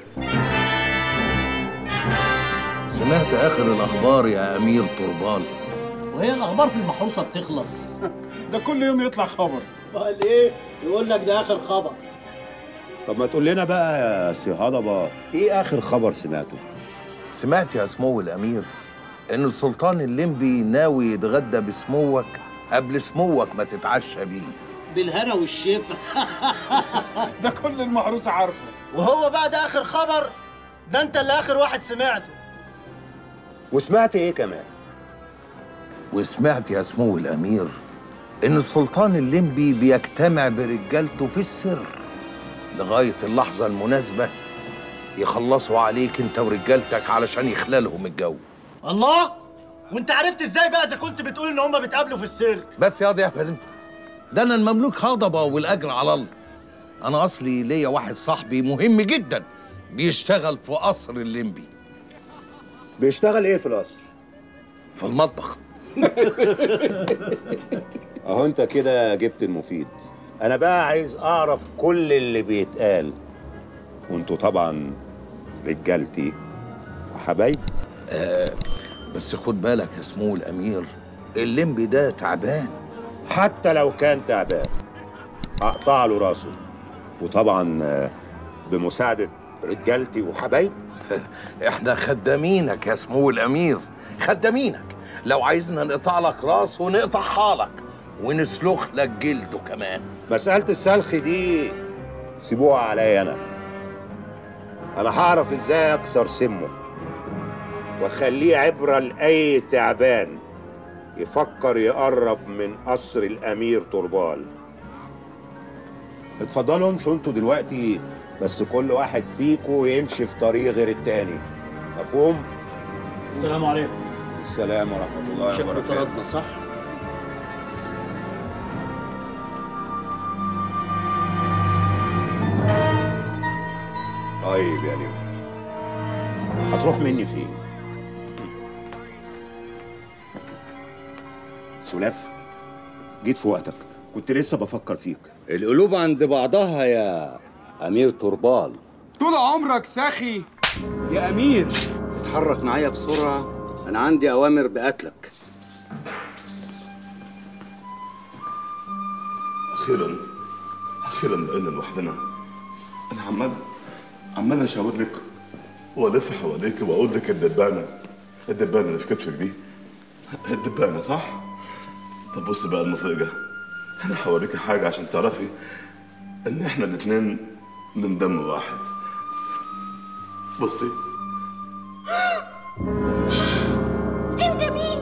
سمعت اخر الاخبار يا امير طربال. وهي الاخبار في المحروسه بتخلص؟ ده كل يوم يطلع خبر. قال ايه؟ يقول لك ده اخر خبر. طب ما تقول لنا بقى يا سي هضبه، ايه اخر خبر سمعته؟ سمعت يا سمو الامير ان السلطان الليمبي ناوي يتغدى بسموك قبل سموك ما تتعشى بيه. بالهنا والشفا. ده كل المحروسه عارفه. وهو بقى ده اخر خبر؟ ده انت اللي اخر واحد سمعته. وسمعت ايه كمان؟ وسمعت يا سمو الامير ان السلطان الليمبي بيجتمع برجالته في السر لغايه اللحظه المناسبه يخلصوا عليك انت ورجالتك علشان يخلالهم الجو. الله، وانت عرفت ازاي بقى اذا كنت بتقول ان هم بيتقابلوا في السر؟ بس يا ضيافه انت، ده انا المملوك هضبه والاجر على الله. انا اصلي ليا واحد صاحبي مهم جدا بيشتغل في قصر الليمبي. بيشتغل ايه في القصر؟ في المطبخ. اهو انت كده جبت المفيد. انا بقى عايز اعرف كل اللي بيتقال، وانتوا طبعا رجالتي وحبايبي. آه بس خد بالك يا سمو الامير، الليمبي ده تعبان. حتى لو كان تعبان اقطع له راسه، وطبعا بمساعده رجالتي وحبايبي. احنا خدامينك يا سمو الامير، خدامينك. لو عايزنا نقطع لك راس ونقطعها لك ونسلخ لك جلده كمان. مساله السلخ دي سيبوها عليا انا. انا هعرف ازاي اكسر سمه واخليه عبره لاي تعبان يفكر يقرب من قصر الامير طربال. اتفضلوا امشوا انتوا دلوقتي، بس كل واحد فيكم يمشي في طريق غير التاني. مفهوم؟ السلام عليكم. السلام ورحمه الله وبركاته. شكله طردنا صح؟ طيب يا ليو، هتروح مني فين؟ سلاف، جيت في وقتك، كنت لسه بفكر فيك. القلوب عند بعضها يا امير طربال. طول عمرك ساخي يا امير. اتحرك معايا بسرعه، انا عندي اوامر بقتلك. اخيرا اخيرا بقينا لوحدنا. انا عمال عمال اشاور لك والف حواليك واقول لك الدبانه الدبانه اللي في كتفك دي الدبانه صح؟ طب بص بقى المفاجاه، انا هوريكي حاجه عشان تعرفي ان احنا الاتنين من دم واحد. بصي. انت مين؟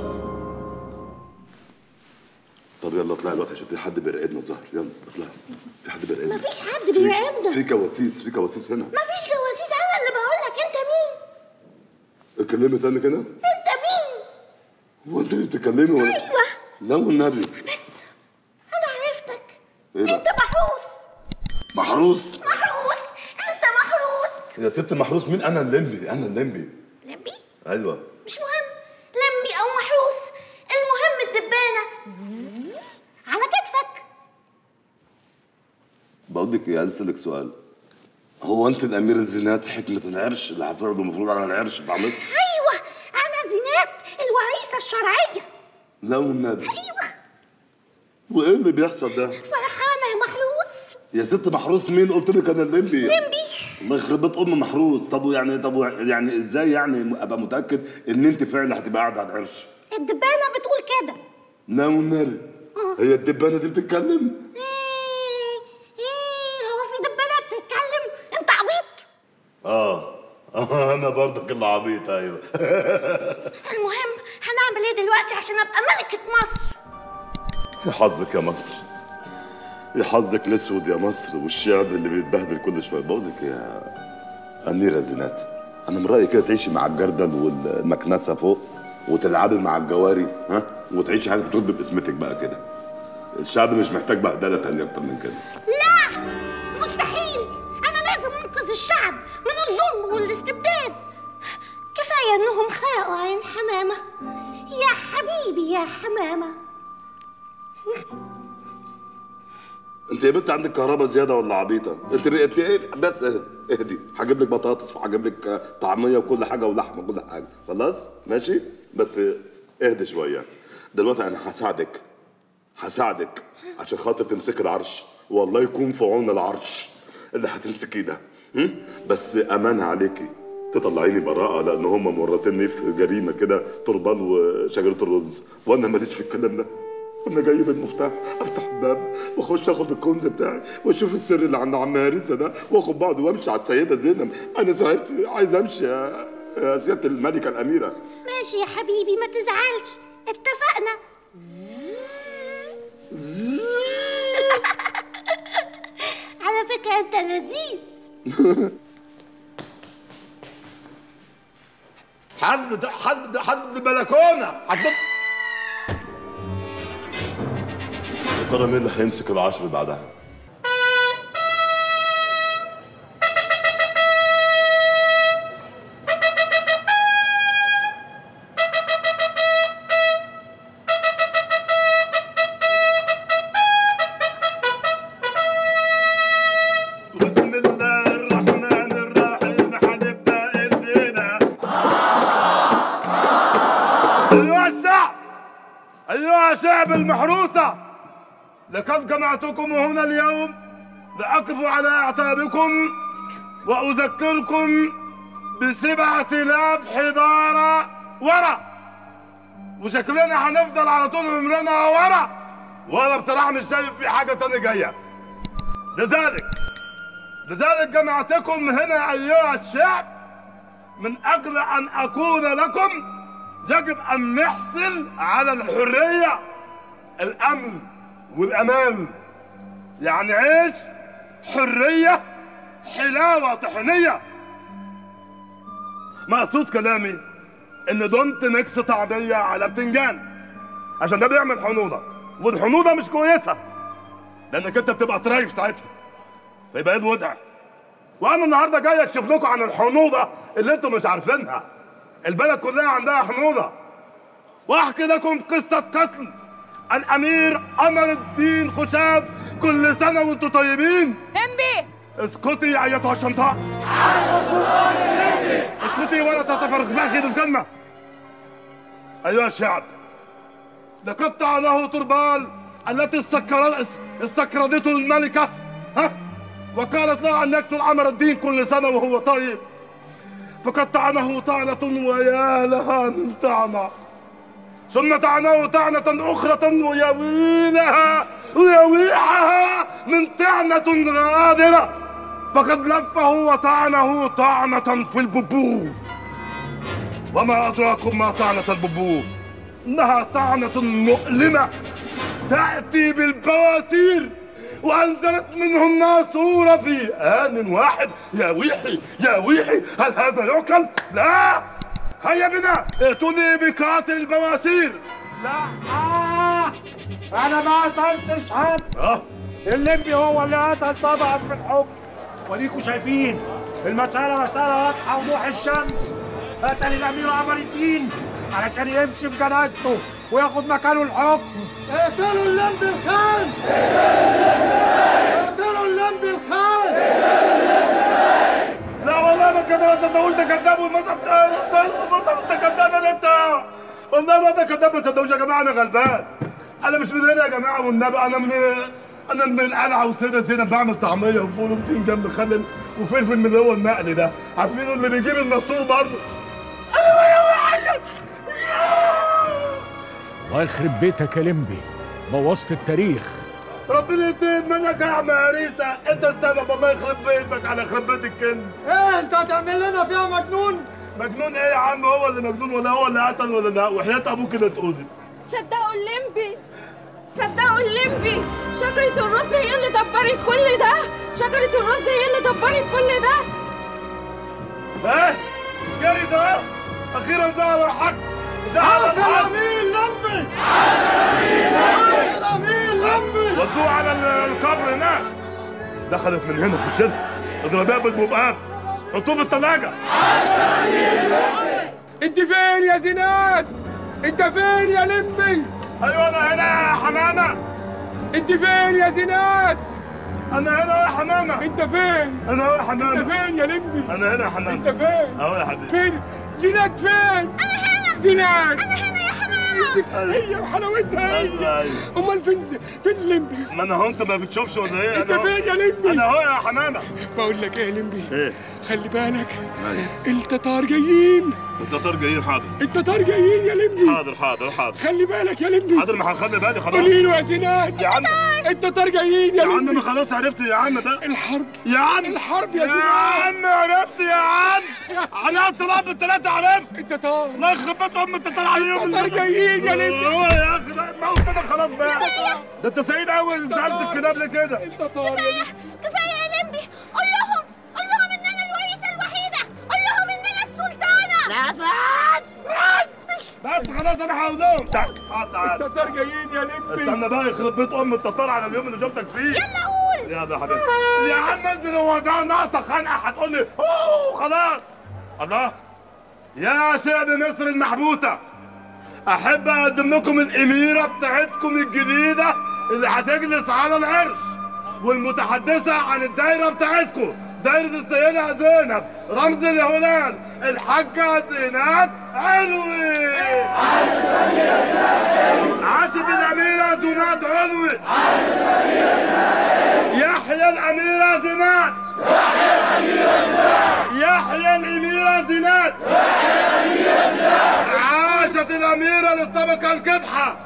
طب يلا اطلعي الوقت عشان في حد بيراقبنا الظهر. يلا اطلعي، في حد بيراقبنا. مفيش حد بيراقبنا. في كواسيس في كواسيس هنا. مفيش جواسيس، انا اللي بقول لك. انت مين؟ اتكلمي تاني كده. انت مين؟ هو انت اللي بتتكلمي ولا؟ ايوه. لا والنبي. بس انا عرفتك. ايه ده؟ انت محروس. محروس؟ محروس، انت محروس. يا ست محروس مين؟ انا الليمبي، انا الليمبي. لمبي؟ ايوه. مش مهم لمبي او محروس، المهم الدبانه على كتفك. بقول لك ايه، عايز اسالك سؤال. هو انت الامير الزينات حكمه العرش اللي هتقعدوا المفروض على العرش بتاع مصر؟ ايوه، انا زينات الوريثه الشرعيه. لا والنبي. ايوه. وايه اللي بيحصل ده؟ فرحانه يا محروس. يا ست محروس مين؟ قلت لك انا الليمبي. لمبي. الله يخرب بيت ام محروس. طب يعني طب يعني ازاي يعني ابقى متاكد ان انت فعلا هتبقى قاعده على العرش؟ الدبانه بتقول كده. لا والنبي. هي الدبانه دي بتتكلم؟ ايه ايه هو في دبانه بتتكلم؟ انت عبيط. اه اه انا برضك اللي عبيط. ايوه. المهم هنعمل ايه دلوقتي عشان ابقى ملكه مصر؟ يا حظك يا مصر، يا حظك الاسود يا مصر والشعب اللي بيتبهدل كل شويه. بقول لك يا اميره زينات، انا من رايي كده تعيشي مع الجردل والمكنسه فوق وتلعبي مع الجواري، ها، وتعيشي حياتك بتربي باسمتك بقى كده. الشعب مش محتاج بهدله تانيه اكتر من كده. لا مستحيل، انا لازم انقذ الشعب من الظلم والاستبداد. كفايه انهم خلقوا عين حمامه. يا حبيبي يا حمامه. انت يا بنت عندك كهرباء زياده ولا عبيطه؟ انت انت ايه بس اهدي اهدي، هجيب لك بطاطس وهجيب لك طعميه وكل حاجه ولحمه وكل حاجه، خلاص؟ ماشي؟ بس اهدي شويه. دلوقتي انا هساعدك هساعدك عشان خاطر تمسك العرش، والله يكون في عون العرش اللي هتمسكيه ده. بس امان عليكي تطلعيني براءه، لان هم مورطيني في جريمه كده، طربال وشجره الرز، وانا ماليش في الكلام ده. وانا جاي بالمفتاح افتح الباب واخش اخد الكنز بتاعي واشوف السر اللي عند عم هريسه ده واخد بعض وامشي على السيده زينب. انا تعبت عايز امشي يا يا سياده الملكه الاميره. ماشي يا حبيبي ما تزعلش، اتفقنا. على فكره انت لذيذ. حسب حسب حسب البلكونه هتنط. يا ترى مين اللي هيمسك العشر بعدها؟ بسم الله الرحمن الرحيم هنبدا الليله. ايها الشعب، ايها شعب المحروسه، لقد جمعتكم هنا اليوم لأقف على أعتابكم وأذكركم بسبعة آلاف حضارة ورا، وشكلنا هنفضل على طول عمرنا ورا، وأنا بصراحة مش شايف في حاجة تانية جاية. لذلك لذلك جمعتكم هنا أيها الشعب من أجل أن أقول لكم يجب أن نحصل على الحرية، الأمن والأمان. يعني عيش، حرية، حلاوة طحينية. مقصود كلامي إن دونت ميكس طعمية على بتنجان، عشان ده بيعمل حموضة، والحموضة مش كويسة لأنك أنت بتبقى طرايف ساعتها، فيبقى إيه الوضع؟ وأنا النهاردة جاي أكشف لكم عن الحموضة اللي أنتم مش عارفينها. البلد كلها عندها حموضة، وأحكي لكم قصة قتل الامير قمر الدين خشاف. كل سنه وانتم طيبين. لمبي اسكتي يا ايتها الشنطاء. اسكتي ولا تتفرغي بالكلمه. ايها الشعب، لقد طعنه تربال التي استكردته الملكه، ها، وقالت له ان يقتل قمر الدين كل سنه وهو طيب، فقد طعنه طعنه ويا لها من طعنه، ثم طعنه طعنة أخرى ويا ويلها ويا ويحها من طعنة غادرة، فقد لفه وطعنه طعنة في الببوب. وما أدراكم ما طعنة الببوب؟ إنها طعنة مؤلمة تأتي بالبواسير، وأنزلت منه الناسورة في آن واحد. يا ويحي يا ويحي، هل هذا يعقل؟ لا. هيا بنا ائتوني بقاتل البواسير. لا آه. انا ما قتلتش حد. اه الليمبي هو اللي قتل طبعا في الحكم، وديكوا شايفين المسألة مسألة واضحة وضوح الشمس. قتل الأمير قمر الدين علشان يمشي في جنازته وياخد مكانه الحكم. اقتلوا الليمبي الخان، اقتلوا الليمبي الخان. لا والله ما كده، ما تصدقوش ده كذاب، والمصحف ده المصحف ده كذاب يا انت. والله ما ده كذاب، ما تصدقوش يا جماعه، انا غلبان. انا مش من هنا يا جماعه والنبي، انا من انا من القلعه وسيده زينب، بعمل طعميه وفول وبتنجان مخلل وفلفل من اللي هو المقلي ده، عارفين اللي بيجيب النصور برضه. انا يا وحيد. الله يخرب بيتك يا لمبي، بوظت التاريخ. ربنا ينتقم منك يا عم هريسه، انت السبب. الله يخرب بيتك على خرب بيت الكنز. ايه انت هتعمل لنا فيها مجنون؟ مجنون ايه يا عم؟ هو اللي مجنون ولا هو اللي قتل ولا لا؟ وحياة ابوك كده تقولي. صدقوا الليمبي، صدقوا الليمبي، شجرة الرز هي اللي دبرت كل ده، شجرة الرز هي اللي دبرت كل ده. ايه؟ جري ده؟ اخيرا ظهر الحق. ظهر الحق. الامير لمبي، الامير الامير لمبي. ودوه على القبر هناك. دخلت من هنا في الشركه، اضربها بالمبقات، حطوه في الثلاجه. انت فين يا زينات؟ انت فين يا لمبي؟ ايوه انا هنا يا حمامه. انت فين يا زينات؟ انا هنا يا حمامه. انت فين؟ انا هنا يا حمامه. انت فين يا لمبي؟ انا هنا يا حمامه. انت فين؟ اهو يا حبيبي. فين؟ زينات فين؟ انا هنا. زينات انا هنا يا حمامه. هي وحلاوتها هي. امال فين فين الليمبي؟ ما انا هو انت ما بتشوفش ولا ايه؟ انت فين يا ليمبي؟ انا اهو يا حمامه. بقول لك ايه يا ليمبي؟ ايه؟ خلي بالك ايوه التتار جايين. التتار جايين حاضر. التتار جايين يا ليمبي. حاضر حاضر حاضر. خلي بالك يا ليمبي. حاضر ما هخلي بالي خلاص. قولي له يا زينات. يا عم التتار جايين يا يا عم ليمبي. ما خلاص عرفت يا عم بقى. الحرب يا عم الحرب يا يا عم عرفت يا عم. انا الطلاب الثلاثه عرفت. التتار الله يخرب بيت ام التتار عليهم. التتار جايين يا ليمبي. هو يا اخي ده موت انا خلاص بقى. ده انت سعيد قوي سالت الكلاب ليه كده؟ التتار كفايه يا لمبي. قول لهم قول لهم ان انا الوريثه الوحيده. قول لهم ان انا السلطانه. لا بس بس خلاص انا هقول لهم. تعال تعال التتار جايين يا لمبي. استنى بقى يخرب بيت ام التتار على اليوم اللي جبتك فيه. يلا قول. يلا يا حبيبي. يا عم انت لو ده ناقصه خنقه هتقول لي اوه خلاص. الله يا شعب مصر المحبوسه، احب اقدم لكم الاميره بتاعتكم الجديده اللي هتجلس على العرش والمتحدثه عن الدايره بتاعتكم، دايره السيده زينب رمز الهلال الحاجه زينات علوي. عاشت الاميره زينات علوي. يحيى الاميره زينات. يحيى الاميره زينات. عاشت الاميره للطبقه الكدحه.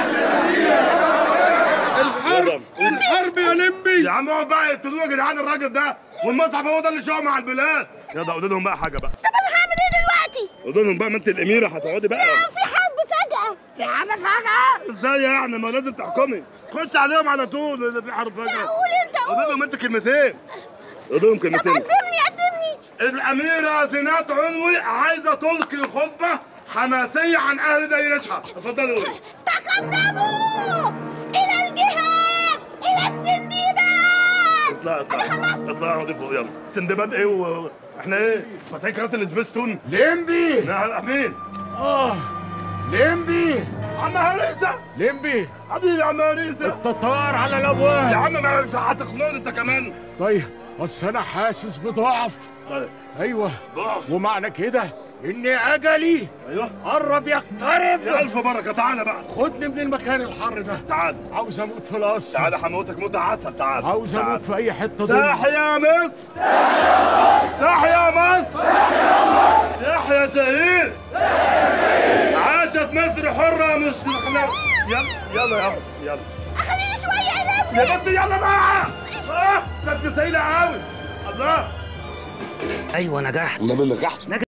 الحرب الحرب يا لمبي. يا عم اقعد بقى يقتلوه يا جدعان الراجل ده، والمصحف هو ده اللي شاع مع البلاد. يلا قولوا لهم بقى حاجه بقى. طب انا هعمل ايه دلوقتي؟ قولوا لهم بقى ما انت الاميره هتقعدي بقى. لا في حرب فجأة. في حرب فجأة. ازاي يعني؟ ما لازم تحكمي. خش عليهم على طول اللي في حرب فجأة. لا قول انت قول. قولوا لهم انت كلمتين. قولوا لهم كلمتين. قدمني قدمني. الاميره زينات علوي عايزه تلقي خطبه حماسيه عن اهل دايرتها. اتفضلوا قولي. تقدموا الى الجهاد الى السندباد. اطلع اطلع اطلع اقعدي فوق يلا. سندباد ايه و... احنا ايه؟ فاتحين قناه الاسبستون؟ لمبي. نعم مين؟ اه لمبي. عم هريسه. لمبي حبيبي يا عم هريسه. التتار على الابواب. يا عم ما انت هتخنقني انت كمان. طيب بس انا حاسس بضعف. طيب ايوه ضعف. ومعنى كده ان اجلي ايوه قرب يقترب. يا الف بركه. تعالى بقى خدني من المكان الحر ده. تعال. عاوز اموت في القصر. تعالى هموتك موت عسل. تعال عاوز اموت في اي حته. تحيا مصر. تحيا مصر. يحيى شهيد. عاشت مصر حره مش احنا. يلا يلا يلا يلا. خليني شويه يا لمبي. يا بنتي يلا بقى. اه ده انت سايله قوي. الله ايوه نجحت. والله نجحت.